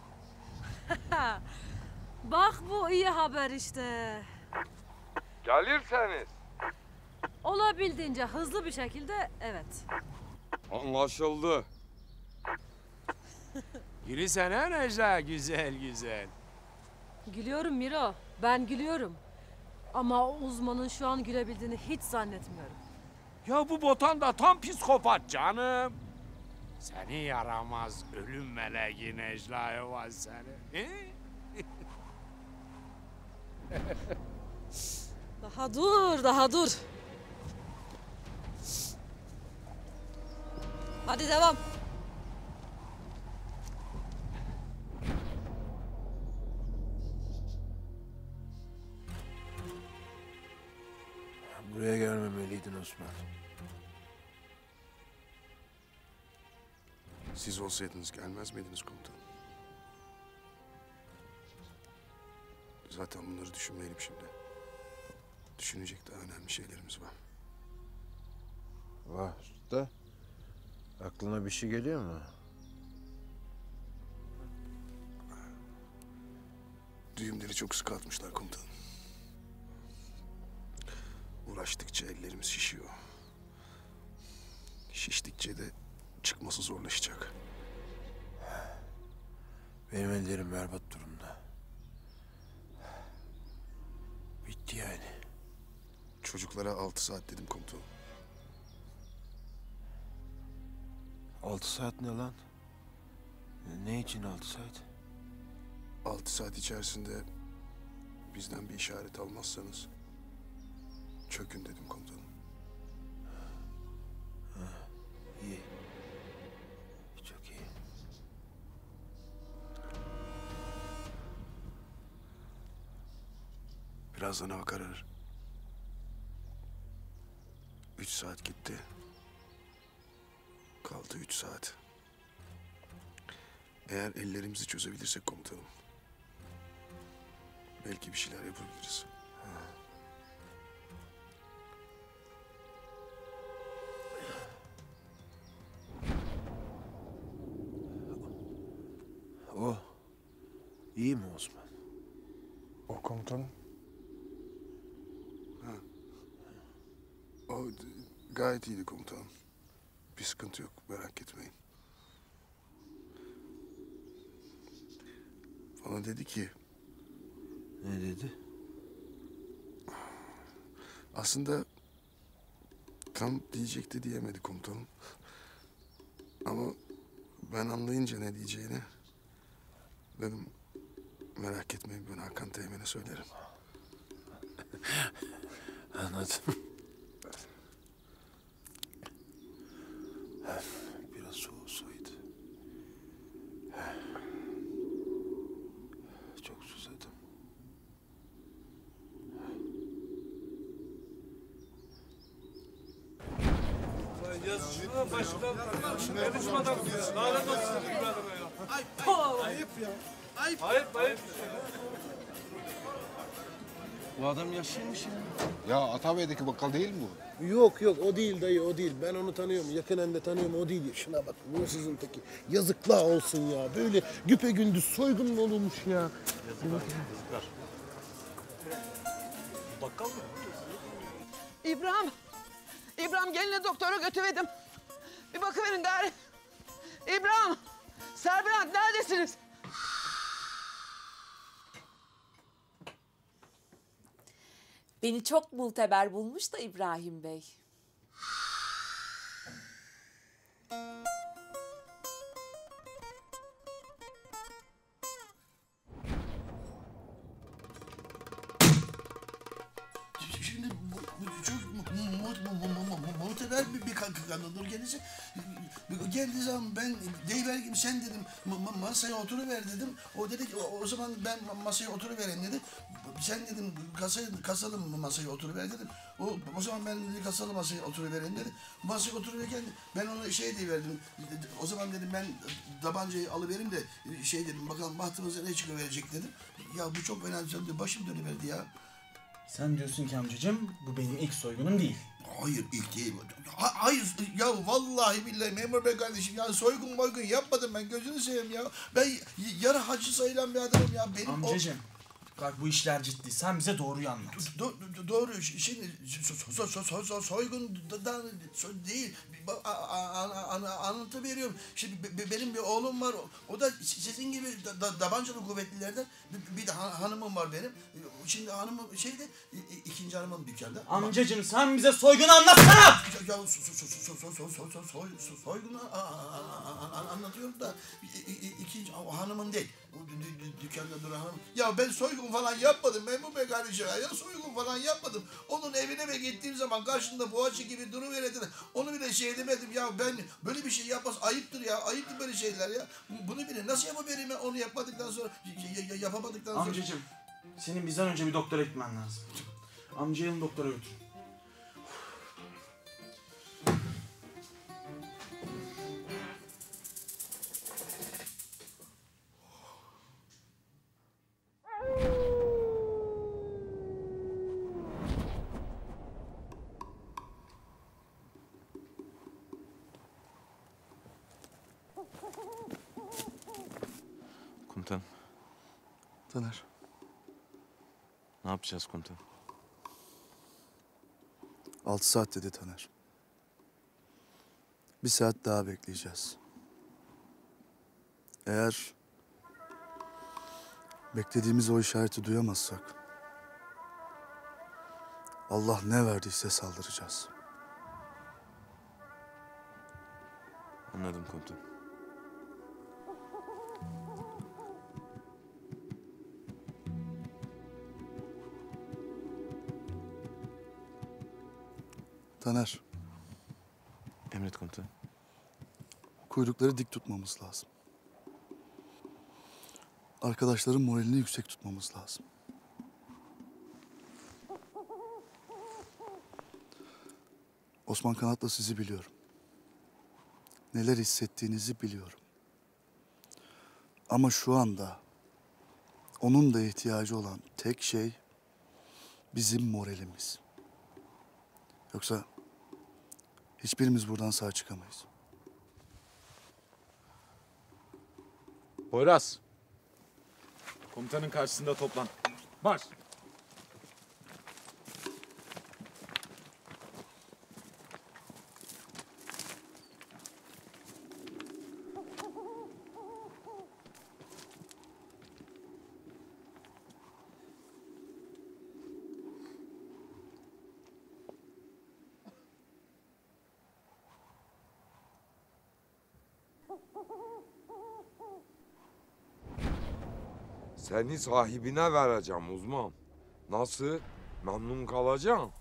Bak bu iyi haber işte.
Gelirseniz.
Olabildiğince hızlı bir şekilde evet.
Anlaşıldı.
Gülsene Necla, güzel.
Gülüyorum Miro. Ben gülüyorum. Ama o uzmanın şu an gülebildiğini hiç zannetmiyorum.
Ya bu Botan da tam psikopat canım. Seni yaramaz ölüm meleği Necla var seni.
Daha dur, daha dur. Hadi devam.
Buraya gelmemeliydin Osman.
Siz olsaydınız gelmez miydiniz komutanım? Zaten bunları düşünmeyelim şimdi. Düşünecek daha önemli şeylerimiz var.
Vah usta. Aklına bir şey geliyor mu?
Düğümleri çok sıkı atmışlar komutanım. Uğraştıkça ellerimiz şişiyor. Şiştikçe de çıkması zorlaşacak.
Benim ellerim berbat durumda. Bitti yani.
Çocuklara 6 saat dedim komutanım.
6 saat ne lan? Ne için 6 saat?
6 saat içerisinde bizden bir işaret almazsanız çökün dedim komutanım.
İyi. Çok iyi.
Birazdan hava kararır. 3 saat gitti. Kaldı 3 saat. Eğer ellerimizi çözebilirsek komutanım, belki bir şeyler yapabiliriz.
O iyi mi Osman?
O komutanım. O gayet iyiydi komutanım. Bir sıkıntı yok, merak etmeyin. Bana dedi ki...
Ne dedi?
Aslında tam diyecekti diyemedi komutanım. Ama ben anlayınca ne diyeceğini dedim, merak etmeyin, ben Hakan Teğmen'e söylerim.
Anladım. Biraz soğusaydı. Çok susadım.
Ayıp ya. Ayıp.
Bu adam yaşlıymış ya.
Ya Atabey'deki bakkal değil mi bu?
Yok o değil dayı o değil. Ben onu tanıyorum. Yakinen de tanıyorum o değil. Şuna bak hırsızın teki. Yazıklar olsun ya. Böyle güpegündüz soygun mu olurmuş ya?
Yazıklar. Bakkal mı?
İbrahim geline doktora götürdüm. Bir bakıverin gari. İbrahim, Serbilant neredesiniz?
Beni çok muteber bulmuş da İbrahim Bey.
Şimdi bu çok muteber bir kadındır kendisi. Geldiği zaman ben deyiverdim, sen dedim masaya oturuver dedim. O dedi ki o zaman ben masaya oturuvereyim dedi. Sen dedim kasalım masaya oturuver dedim. O zaman ben dedi kasalı masaya oturuvereyim dedi. Masaya oturuverken ben ona şey deyiverdim. O zaman dedim ben tabancayı alıvereyim de şey dedim bakalım bahtımıza ne çıkıverecek dedim. Ya bu çok önemli, başım dönüverdi ya.
Sen diyorsun ki amcacığım bu benim ilk soygunum değil.
Hayır ilk değil. Hayır ya vallahi billahi memur bey kardeşim ya soygun yapmadım ben gözünü seveyim ya. Ben yarı hacı sayılan bir adamım ya. Benim
Amcacığım Bak bu işler ciddi. Sen bize doğruyu anlat.
Doğru. Şimdi soygundan değil. Anlatıveriyorum. Şimdi benim bir oğlum var. O da sizin gibi tabancalı kuvvetlilerden. Bir de hanımım var benim. Şimdi hanımım ikinci hanımım dükkanda.
Amcacığım sen bize soygunu anlatsana!
Ya soygunu anlatıyorum da ikinci hanımın değil. Dükkanda duran hanım. Ya ben soygun falan yapmadım Memur Bey kardeşim. Ya soygun falan yapmadım. Onun evine ve gittiğim zaman karşında boğaçı gibi duruverirdi. Onu bile şey edemedim. Ya ben böyle bir şey yapmaz. Ayıptır ya. Ayıptır böyle şeyler ya. Bunu bile nasıl yapabilirim ben onu yapmadıktan sonra yapamadıktan sonra.
Amcacığım senin bizden önce bir doktora gitmen lazım. Amcayı doktora götür.
Komutanım.
Taner.
Ne yapacağız komutanım?
6 saat dedi Taner. 1 saat daha bekleyeceğiz. Eğer beklediğimiz o işareti duyamazsak Allah ne verdiyse saldıracağız.
Anladım komutanım.
Taner.
Emret komutanım.
Kuyrukları dik tutmamız lazım. Arkadaşların moralini yüksek tutmamız lazım. Osman Kanat'la sizi biliyorum. Neler hissettiğinizi biliyorum. Ama şu anda onun da ihtiyacı olan tek şey bizim moralimiz. Yoksa hiçbirimiz buradan sağ çıkamayız.
Poyraz. Komutanın karşısında toplan. Marş.
Seni sahibine vereceğim uzman. Nasıl? Memnun kalacaksın.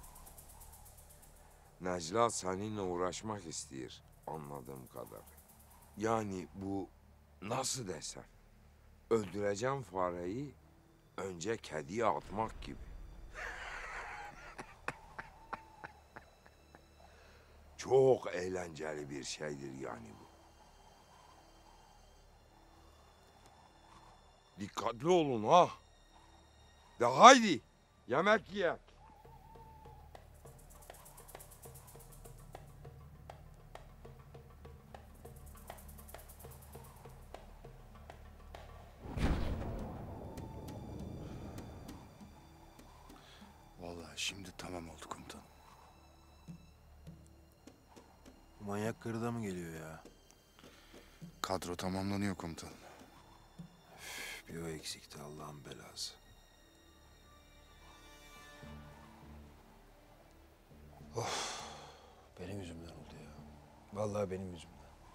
Necla seninle uğraşmak istiyor anladığım kadar. Yani bu nasıl desem? Öldüreceğim fareyi önce kediye atmak gibi. Çok eğlenceli bir şeydir yani bu. Dikkatli olun ha. De haydi yemek yiyek.
Vallahi şimdi tamam oldu komutanım.
Manyak karı da mı geliyor ya?
Kadro tamamlanıyor komutanım.
Bir o eksikti Allah'ın belası. Of, benim yüzümden oldu ya. Vallahi benim yüzümden.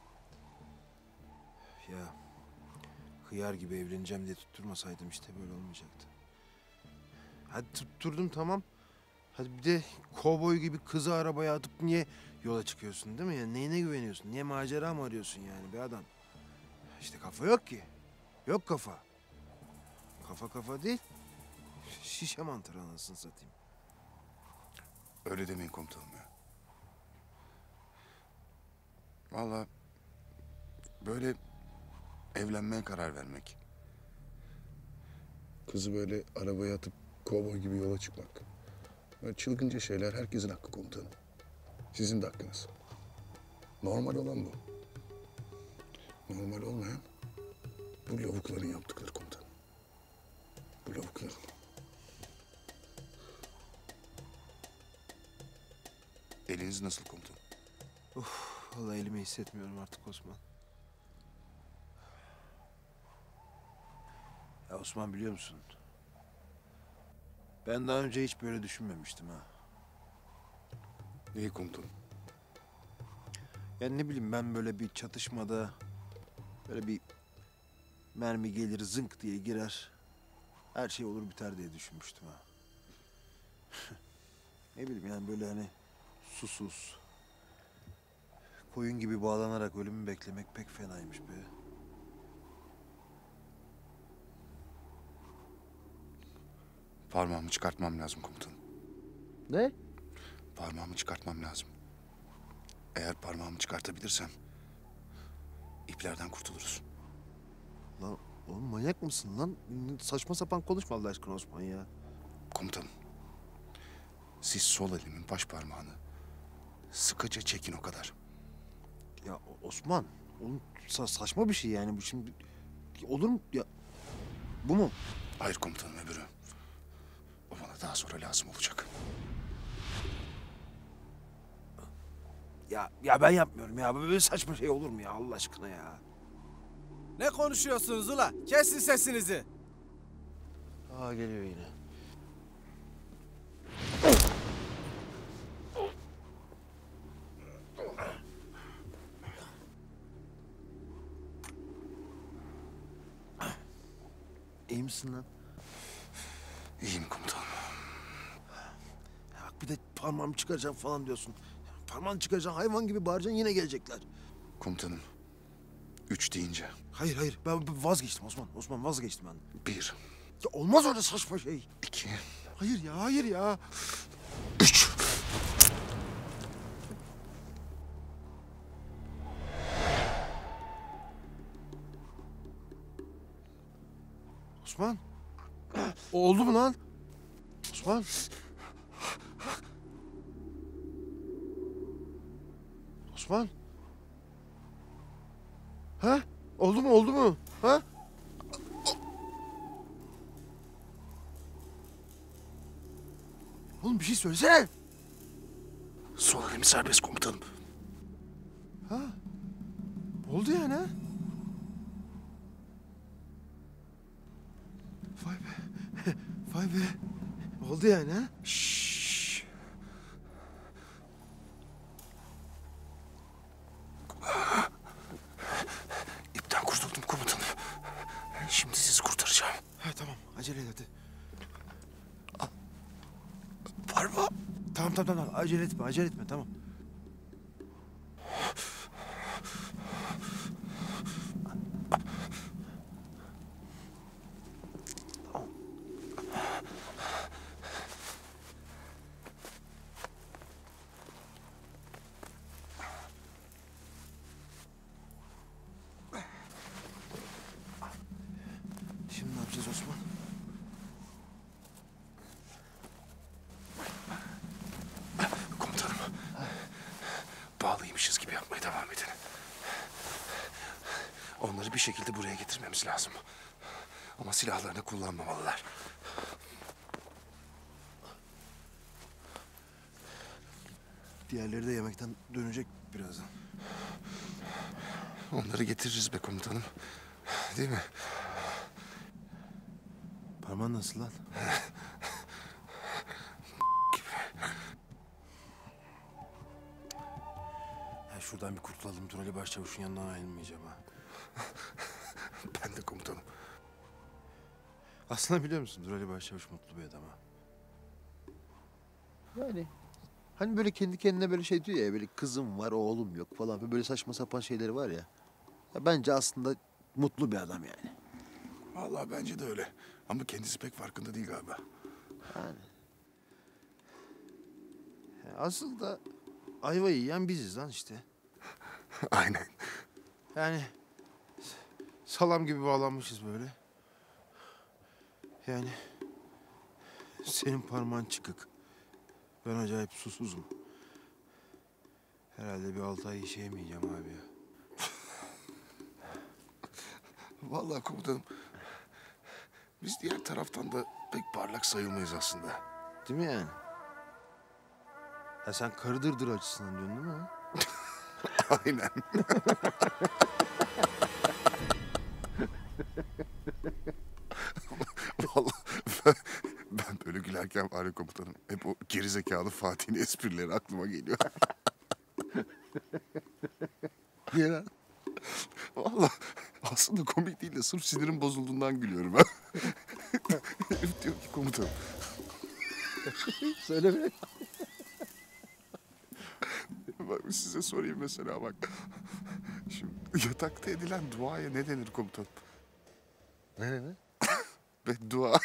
Ya hıyar gibi evleneceğim diye tutturmasaydım işte böyle olmayacaktı. Hadi tutturdum tamam. Hadi bir de kovboy gibi kızı arabaya atıp niye yola çıkıyorsun değil mi? Yani neyine güveniyorsun? Niye macera mı arıyorsun yani be adam? İşte kafa yok ki. Yok kafa. Kafa değil. Şişe mantarı anasını satayım.
Öyle demeyin komutanım ya. Vallahi böyle evlenmeye karar vermek. Kızı böyle arabaya atıp kovboy gibi yola çıkmak. Böyle çılgınca şeyler herkesin hakkı komutanım. Sizin de hakkınız. Normal olan bu. Normal olmayan bu lavukların yaptıkları komutanım. Bu Yok ya. Eliniz nasıl komutanım?
Vallahi elimi hissetmiyorum artık Osman. Ya Osman biliyor musun? Ben daha önce hiç böyle düşünmemiştim ha.
Neyi komutanım?
Yani ne bileyim ben böyle bir çatışmada böyle bir mermi gelir zınk diye girer. Her şey olur biter diye düşünmüştüm ha. Ne bileyim yani böyle hani susuz, koyun gibi bağlanarak ölümü beklemek pek fenaymış be.
Parmağımı çıkartmam lazım komutanım.
Ne?
Parmağımı çıkartmam lazım. Eğer parmağımı çıkartabilirsem iplerden kurtuluruz.
Lan oğlum manyak mısın lan? Saçma sapan konuşma Allah aşkına Osman ya.
Komutanım, siz sol elimin baş parmağını sıkıca çekin o kadar.
Ya Osman, oğlum saçma bir şey yani bu şimdi. Olur mu ya? Bu mu?
Hayır komutanım, öbürü. O bana daha sonra lazım olacak.
Ya ben yapmıyorum ya. Böyle saçma şey olur mu ya Allah aşkına ya?
Ne konuşuyorsunuz ula? Kesin sesinizi.
Aa geliyor yine. İyi misin lan?
İyiyim komutanım.
Ya bak bir de parmağımı çıkaracağım falan diyorsun. Parmağını çıkaracaksın hayvan gibi bağıracaksın yine gelecekler.
Komutanım, 3 deyince.
Hayır ben vazgeçtim Osman. Osman vazgeçtim ben.
1.
Ya olmaz öyle saçma şey.
2.
Hayır ya.
3.
Osman. Oldu mu lan? Osman. Osman. Ha? Oldu mu? Ha? Oğlum bir şey söylesene.
Sol elim serbest komutanım.
Ha? Oldu yani ha? Vay be. Oldu yani ha?
Şşş. İpten kurtuldum komutanım. Şimdi sizi kurtaracağım.
Ha tamam acele et hadi.
Parmağım.
Tamam acele etme tamam. Şimdi ne yapacağız Osman?
Komutanım. Bağlıymışız gibi yapmaya devam edin. Onları bir şekilde buraya getirmemiz lazım. Ama silahlarını kullanmamalılar.
Diğerleri de yemekten dönecek birazdan.
Onları getiririz be komutanım. Değil mi?
Parmağın nasıl lan? Ya şuradan bir kurtulalım. Dur Ali Başçavuş'un yanından ayrılmayacağım ha.
Ben de komutanım.
Aslında biliyor musun Dur Ali Başçavuş mutlu bir adam ha. Yani hani böyle kendi kendine böyle şey diyor ya böyle kızım var oğlum yok falan böyle saçma sapan şeyleri var ya. Ya bence aslında mutlu bir adam yani.
Vallahi bence de öyle. Ama kendisi pek farkında değil galiba.
Yani. Asıl da ayvayı yiyen biziz lan işte.
Aynen.
Yani salam gibi bağlanmışız böyle. Yani senin parmağın çıkık. Ben acayip susuzum. Herhalde bir 6 ay işe yemeyeceğim abi ya.
Vallahi komutanım. Biz diğer taraftan da pek parlak sayılmayız aslında.
Değil mi yani? Ha sen karı dırdır açısından diyorsun değil mi?
Aynen. Vallahi ben böyle gülerken var ya komutanım, hep o gerizekalı Fatih'in esprileri aklıma geliyor. Niye lan? Vallahi aslında komik değil de sırf sinirim bozulduğundan gülüyorum ha. Herif diyor ki komutanım.
Söyle be.
Bak size sorayım mesela bak. Şimdi yatakta edilen duaya ne denir komutanım?
Ne denir?
Beddua.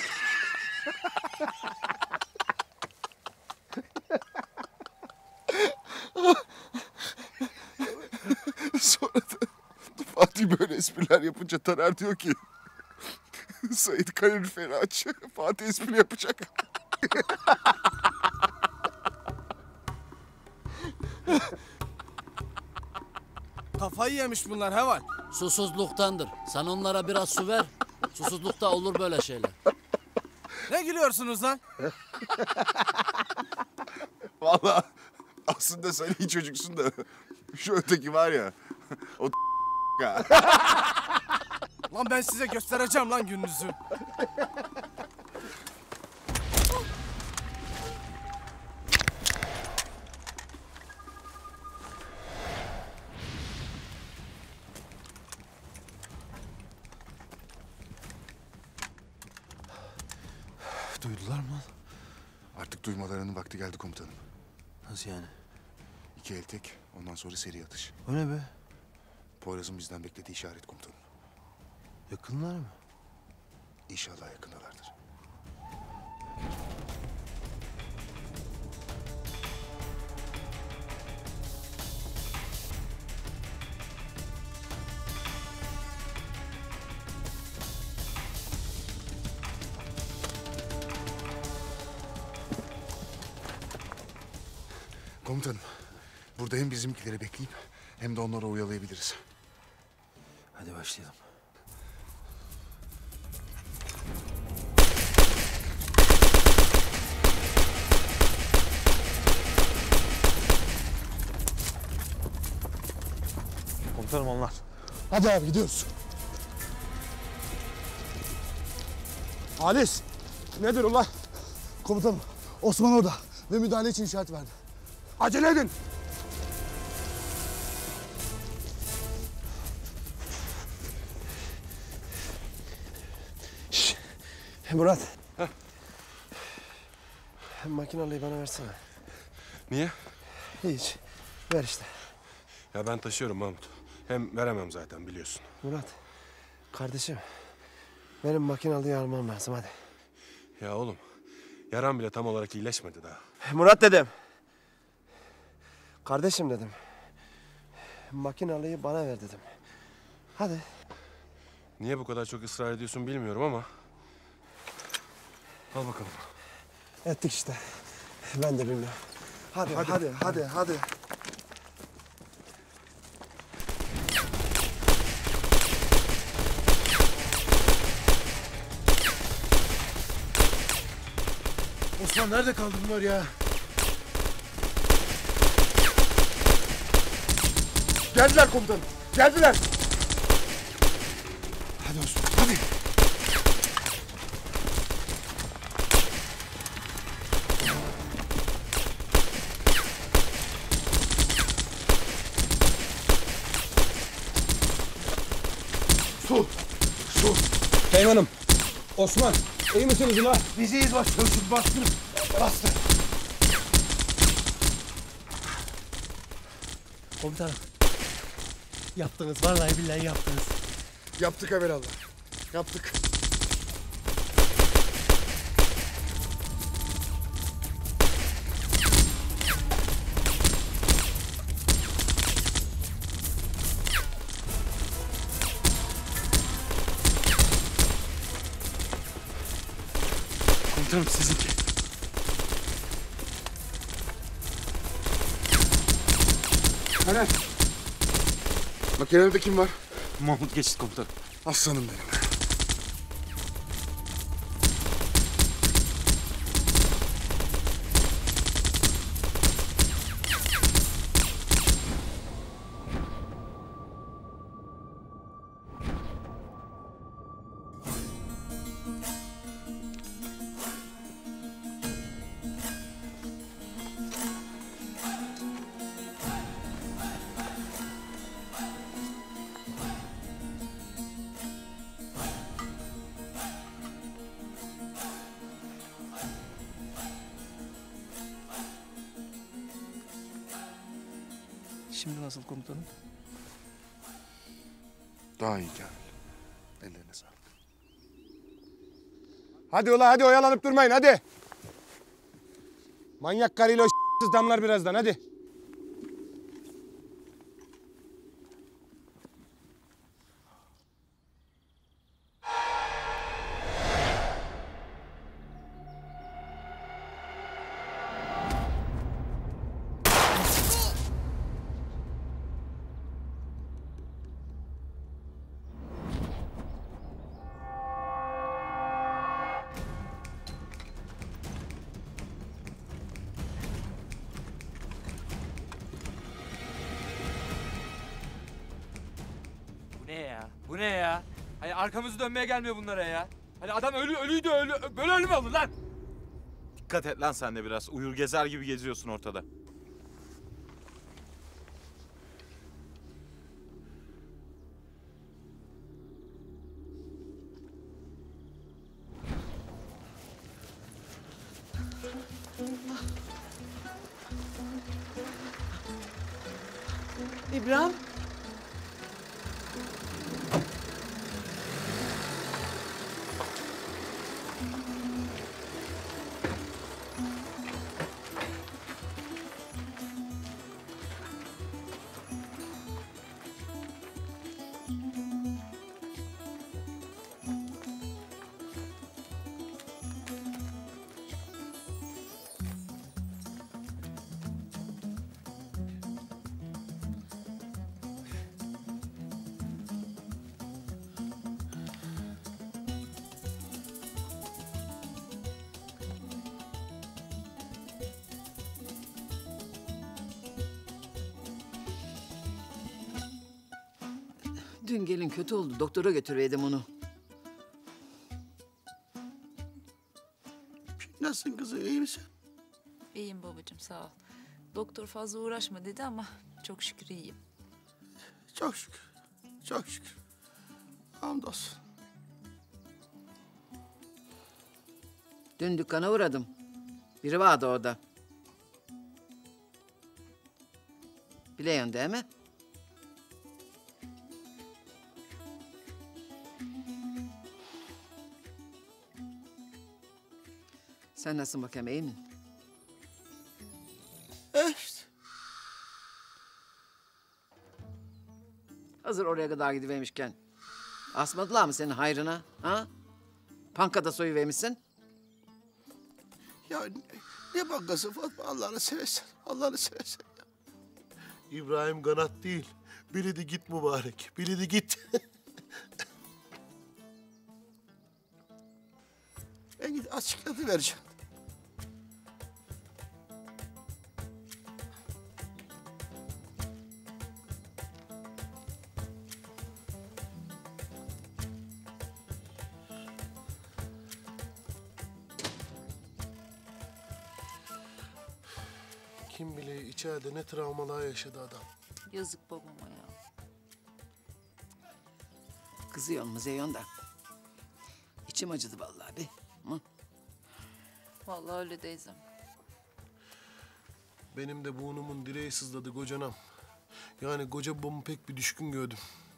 Sonra da Fatih böyle espriler yapınca Taner diyor ki Sayın kaloriferi aç. Fatih espri yapacak.
Kafayı yemiş bunlar Heval.
Susuzluktandır. Sen onlara biraz su ver. Susuzlukta olur böyle şeyler.
Ne gülüyorsunuz lan?
Vallahi aslında sen iyi çocuksun da şu öteki var ya o
Lan ben size göstereceğim lan gününüzü.
Duydular mı?
Artık duymalarının vakti geldi komutanım.
Nasıl yani?
2 el tek, ondan sonra seri atış.
O ne be?
Poyraz'ın bizden beklediği işaret komutanım.
Yakınlar mı?
İnşallah yakındalardır. Komutanım, burada hem bizimkileri bekleyip hem de onları oyalayabiliriz.
Hadi başlayalım.
Komutanım onlar.
Hadi abi gidiyoruz. Halis, nedir ulan? Komutanım, Osman orada ve müdahale için işaret verdi. Acele edin.
Şşş. Murat. Makinalıyı bana versene.
Niye?
Hiç. Ver işte.
Ya ben taşıyorum Mahmut. Hem veremem zaten biliyorsun.
Murat. Kardeşim. Benim makinalıyı almam lazım hadi.
Ya oğlum. Yaran bile tam olarak iyileşmedi daha.
Murat dedim. Kardeşim dedim. Makinalıyı bana ver dedim. Hadi.
Niye bu kadar çok ısrar ediyorsun bilmiyorum ama. Al bakalım.
Ettik işte. Ben de bilmiyorum. Hadi.
Osman nerede kaldı bunlar ya?
Geldiler komutanım, geldiler.
Hadi Osman, hadi.
Su. Teğmenim. Osman, iyi misiniz ulan?
Biz iyiyiz başkanım, bastırın. Bastır.
Komutanım. Yaptınız, vallahi billahi yaptınız.
Yaptık evelallah. Yaptık.
Komutanım sizinki.
Taner. Makinede kim var?
Mahmut Geçit komutanım.
Aslanım benim.
şimdi nasıl komutanım?
Daha iyi Kamil. Ellerine sağlık.
Hadi ula hadi oyalanıp durmayın hadi. Manyak karıyla o damlar birazdan hadi.
Bu ne ya? Hani arkamızı dönmeye gelmiyor bunlara ya. Hani adam ölüydü böyle ölü mü olur lan?
Dikkat et lan sen de biraz. Uyur gezer gibi geziyorsun ortada.
İbrahim. Dün gelin kötü oldu. Doktora götüreydim onu.
Nasılsın kızım, iyi misin?
İyiyim babacığım, sağ ol. Doktor fazla uğraşma dedi ama çok şükür iyiyim.
Çok şükür. Çok şükür. Hamdolsun.
Dün dükkana uğradım. Biri vardı orada. Biliyorsun değil mi? Sen nasılsın bakayım, iyi mi?
İşte.
Hazır oraya kadar gidivermişken. Asmadılar mı senin hayrına? Ha? Pankada soyuvermişsin.
Ya ne bankası Fatma, Allah'ını seversen. Allah'ını seversen ya.
İbrahim kanat değil. Bilidi git mübarek. Bilidi git.
Ben gidip açıkladı vereceğim.
Kim bilir içeride ne travmalar yaşadı adam.
Yazık babama ya.
Kızıyor mu Zeyyon da? İçim acıdı vallahi be. Hı?
Vallahi öyle teyzem.
Benim de burnumun direği sızladı kocanam. Yani koca babamı pek bir düşkün gördüm.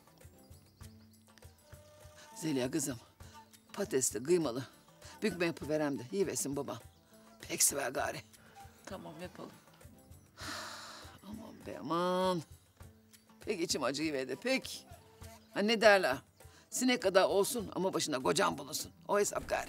Zeliha kızım, patatesli, kıymalı. Bükme yapıverem de yiyiversin babam. Pek sever gari.
Tamam, yapalım.
Aman be aman. Pek içim acıyıverdi pek. Ha ne derler? Sinek kadar olsun ama başına kocan bulunsun. O hesap gari.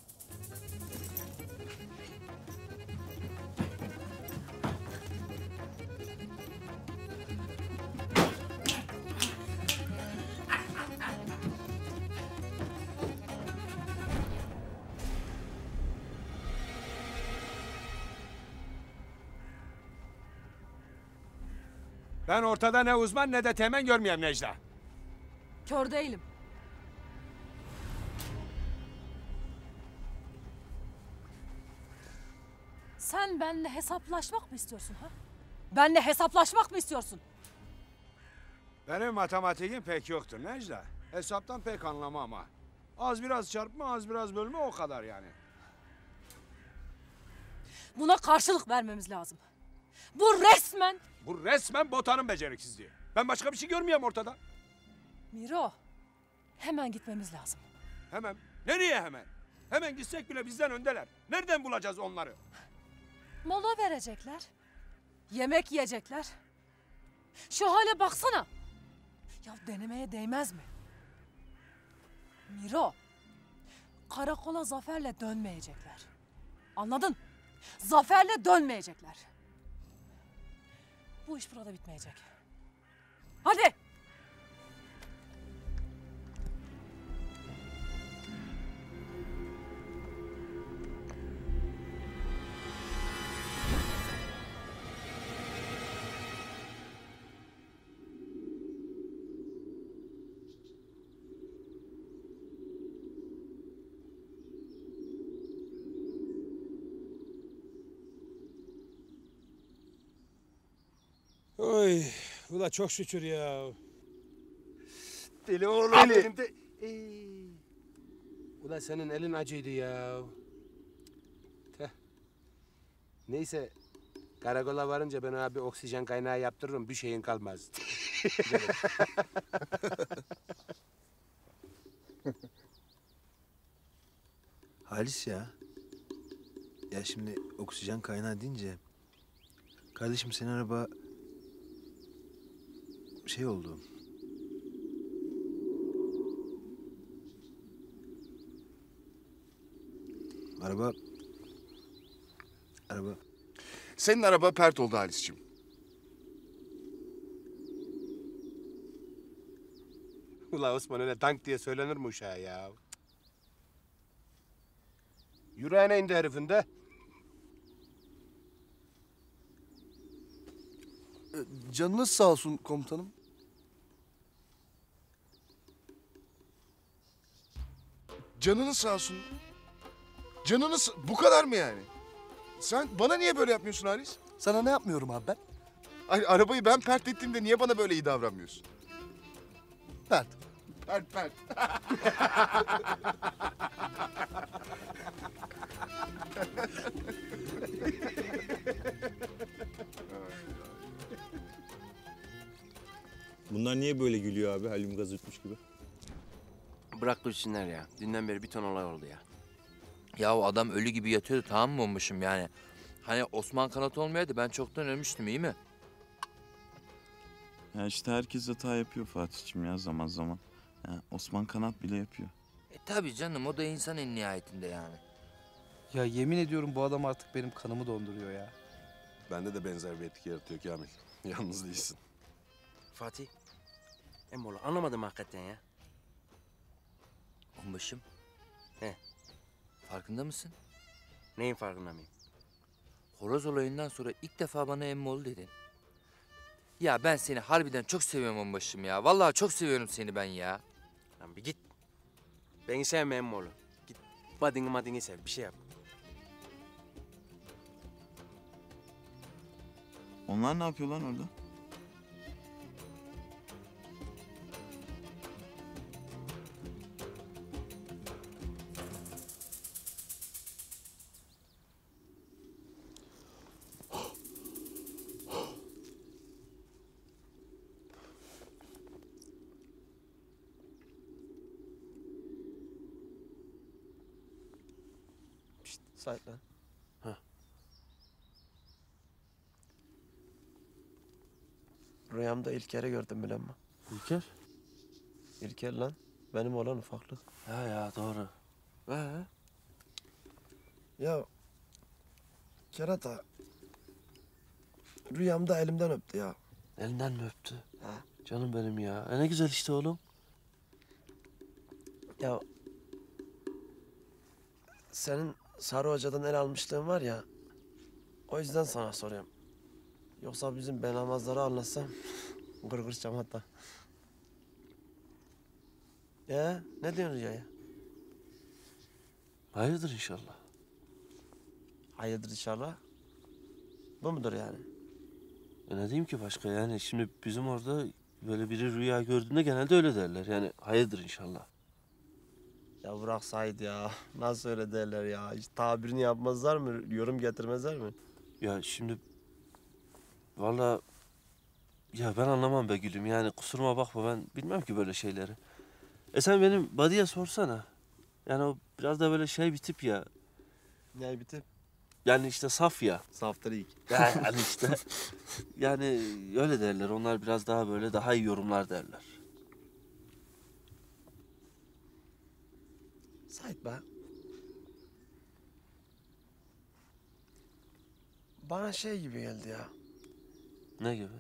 Ben ortada ne uzman ne de temen görmeyeyim Necla.
Kör değilim. Sen benimle hesaplaşmak mı istiyorsun ha? Benimle hesaplaşmak mı istiyorsun?
Benim matematiğim pek yoktur Necla. Hesaptan pek anlamam ama. Az biraz çarpma, az biraz bölme o kadar yani.
Buna karşılık vermemiz lazım. Bu resmen...
Bu resmen Botan'ın beceriksizliği. Ben başka bir şey görmüyorum ortada.
Miro, hemen gitmemiz lazım.
Hemen. Nereye hemen? Hemen gitsek bile bizden öndeler. Nereden bulacağız onları?
Mola verecekler. Yemek yiyecekler. Şu hale baksana. Ya denemeye değmez mi? Miro, karakola zaferle dönmeyecekler. Anladın? Zaferle dönmeyecekler. Bu iş burada bitmeyecek. Hadi!
Oy, ula çok şükür ya.
Deli oğlum
Ali.
elimde.
Ula senin elin acıydı ya. Teh. Neyse, karakola varınca ben abi oksijen kaynağı yaptırırım, bir şeyin kalmaz.
Halis ya. Ya şimdi oksijen kaynağı deyince... Kardeşim senin araba... şey oldu. Araba...
Senin araba pert oldu Halis'ciğim.
Ula Osman öyle tank diye söylenir mi uşağa ya? Yüreğine indi herifin de.
Canınız sağ olsun komutanım.
Canınız sağ olsun. Canınız bu kadar mı yani? Sen bana niye böyle yapmıyorsun Halis?
Sana ne yapmıyorum abi ben?
Ay, arabayı ben pert ettiğimde niye bana böyle iyi davranmıyorsun?
Pert.
Pert.
Bunlar niye böyle gülüyor abi? Halim gaz yutmuş gibi.
Bırak dursunlar ya. Dünden beri bir ton olay oldu ya. Ya o adam ölü gibi yatıyordu, tamam mı olmuşum yani? Hani Osman Kanat olmayaydı ben çoktan ölmüştüm, iyi mi?
Ya işte herkes hata yapıyor Fatih'ciğim ya zaman zaman. Ya Osman Kanat bile yapıyor.
Tabii canım, o da insan en nihayetinde yani.
Ya yemin ediyorum bu adam artık benim kanımı donduruyor ya.
Bende de benzer bir etki yaratıyor Kamil. Yalnız değilsin.
Fatih, Emmoğlu anlamadım hakikaten ya.
Onbaşım.
He.
Farkında mısın?
Neyin farkında mıyım?
Horoz olayından sonra ilk defa bana Emmoğlu dedin. Ya ben seni harbiden çok seviyorum onbaşım ya. Vallahi çok seviyorum seni ben ya.
Lan bir git. Beni sevme Emmoğlu. Git badini madini sev, bir şey yap.
Onlar ne yapıyor lan orada?
Sait lan.
Hah.
Rüyamda İlker'i gördüm bilen mi?
İlker?
İlker lan. Benim olan ufaklık.
Ha ya doğru.
Ya kerata rüyamda elimden öptü ya.
Elinden mi öptü? Ha. Canım benim ya. Ne güzel işte oğlum.
Ya senin Sarı Hoca'dan el almışlığın var ya. O yüzden sana soruyorum. Yoksa bizim benamazları anlatsam gırgıracağım hatta. Ne diyorsun Rüya'ya?
Hayırdır inşallah.
Hayırdır inşallah. Bu mudur yani?
Ne diyeyim ki başka yani şimdi bizim orada böyle biri rüya gördüğünde genelde öyle derler. Yani hayırdır inşallah.
Ya bırak Said ya. Nasıl öyle derler ya? Hiç tabirini yapmazlar mı? Yorum getirmezler mi?
Ya şimdi Vallahi ya ben anlamam be gülüm. Yani kusuruma bakma, ben bilmem ki böyle şeyleri. Sen benim Badi'ye sorsana. Yani o biraz da böyle şey bir tip ya.
Ne bir tip?
Yani işte saf ya.
Saftır ilk.
Yani işte. Yani öyle derler. Onlar biraz daha böyle daha iyi yorumlar derler.
Sait be. Bana şey gibi geldi ya.
Ne gibi?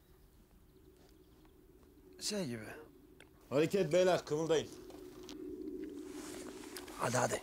Şey gibi.
Hareket beyler, kımıldayın.
Hadi hadi.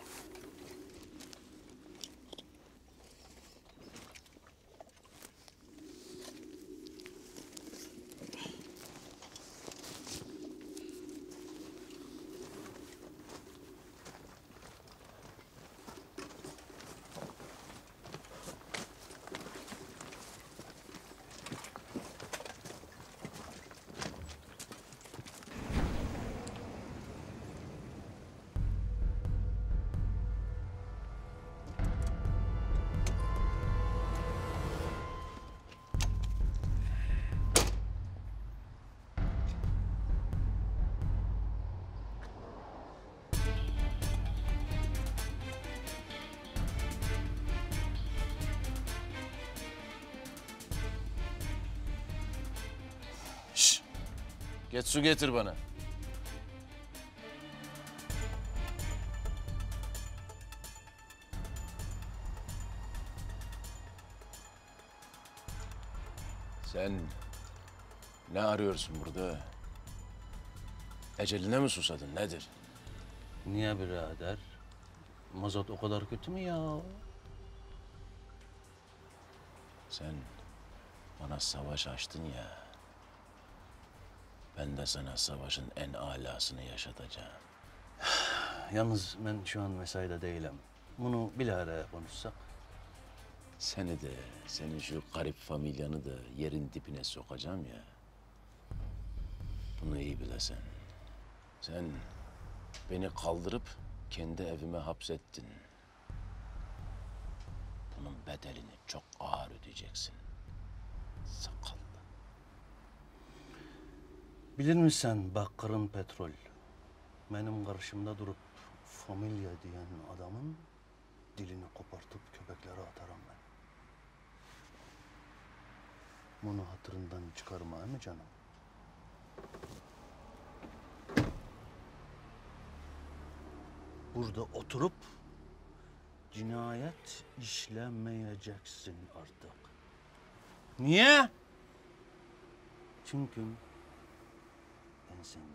Geç su getir bana. Sen ne arıyorsun burada? Eceline mi susadın, nedir?
Niye birader? Mazot o kadar kötü mü ya?
Sen bana savaş açtın ya. Ben de sana savaşın en alasını yaşatacağım.
Yalnız ben şu an mesaide değilim. Bunu bilahare konuşsak.
Seni de, senin şu garip familyanı da yerin dibine sokacağım ya. Bunu iyi bilesen. Sen beni kaldırıp kendi evime hapsettin. Bunun bedelini çok ağır ödeyeceksin. Sakallı.
Bilir misin Bakkır'ın petrol? Benim karşımda durup familya diyen adamın dilini kopartıp köpeklere atarım ben. Bunu hatırından çıkarma mı canım? Burada oturup cinayet işlemeyeceksin artık. Niye? Çünkü ben sendeyim.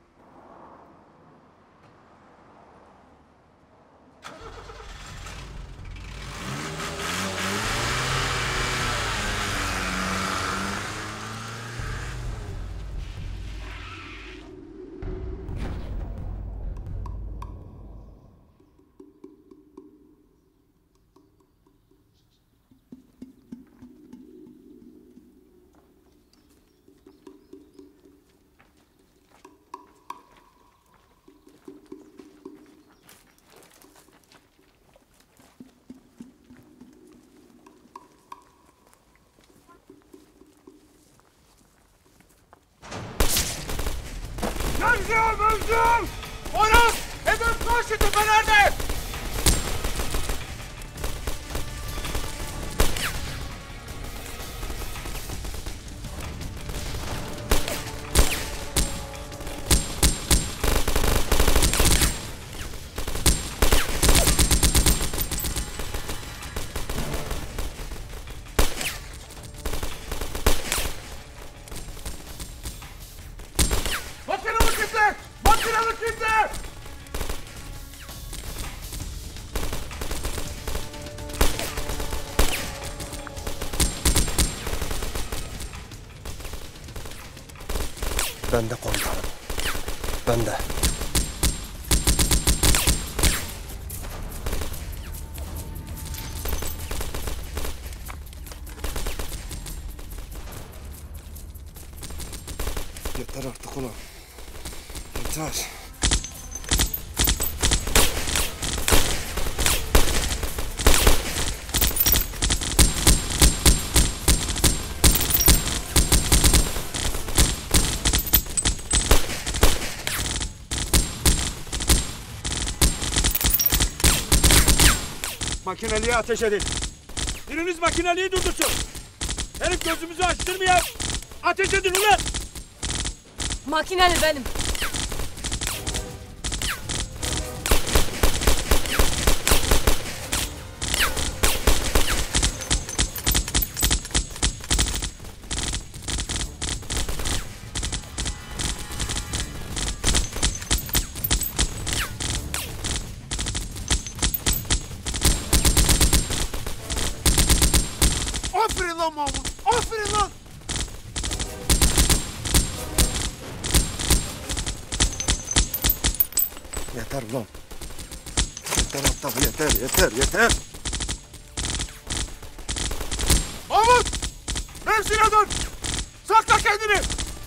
Özlem! Orhan! Hedef karşı tepelerde! Makinalı kimde? Makinalı kimde?
Ben de komutanım. Ben de. Yeter artık ulan. Yeter.
Makineliğe ateş edin. Biriniz makineliği durdursun. Herif gözümüzü açtırmıyor. Ateş edin ulan.
Makineli benim.
Aferin lan Mahmut. Aferin lan.
Yeter ulan. Yeter hatta yeter.
Mahmut! Mevzine dön! Sakla kendini!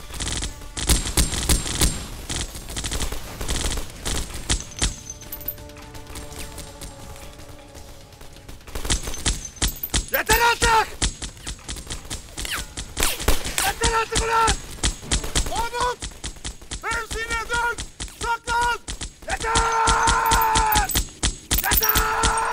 Yeter artık! Yeter artık ulan! Mahmut! Mevzine dön! Saklan! Yeter! Yeter!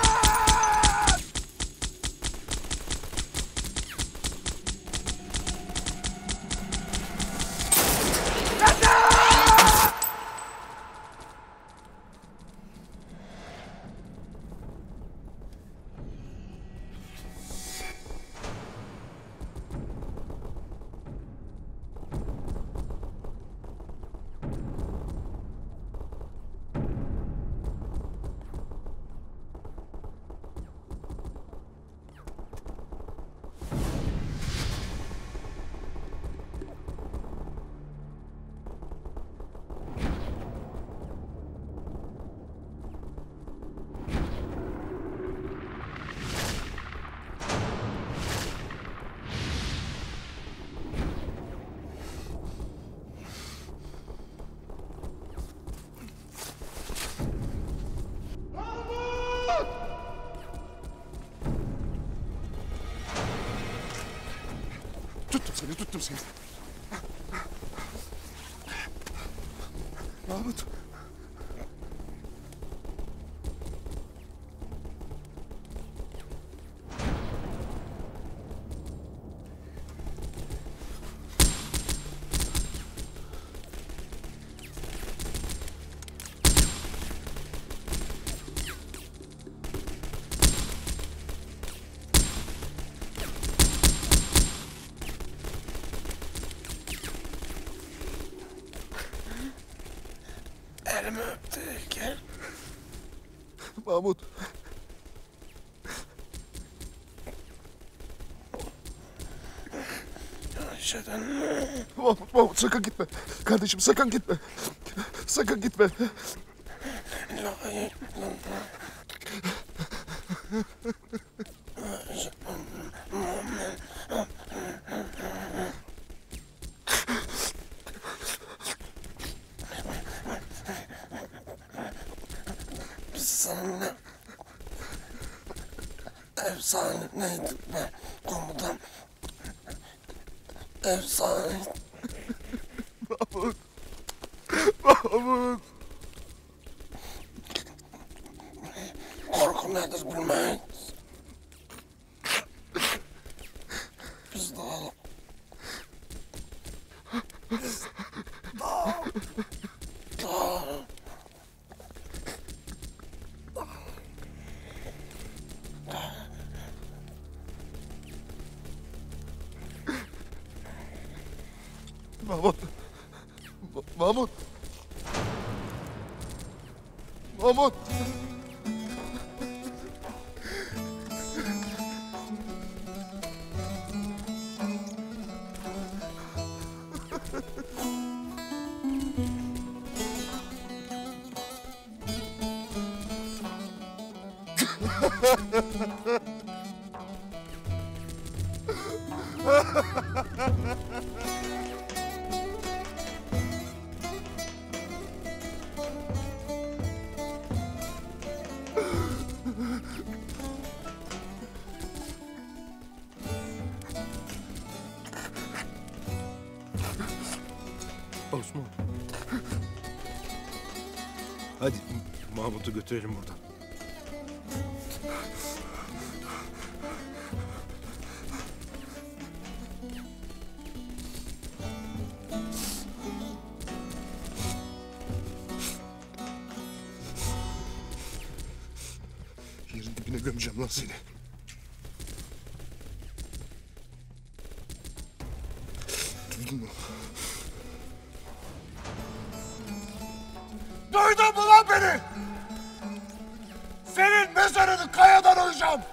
Tuttum seni. Mahmut. Elimi öptü İlker. Mahmut. Ayşe'den. Mahmut sakın gitme. Kardeşim sakın gitme. Sakın gitme. Biz seninle efsaneydik be komutan. Efsane. Mahmut. Mahmut. Korku nedir bilmeyiz. Biz dağılıp. Biz dağılıp. Mahmut. Mahmut. Mahmut.
Osman. Hadi Mahmut'u götürelim buradan.
Yerin dibine gömeceğim lan seni. Duydun mu?
Duydun mu lan beni? Senin mezarını kayadan oyacağım.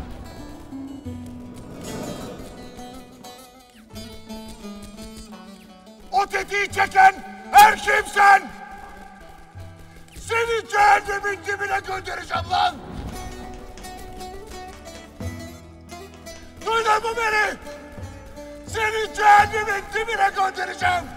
O tetiği çeken her kimsen seni cehennemin dibine göndereceğim lan. Duydun mu beni? Seni cehennemin dibine göndereceğim.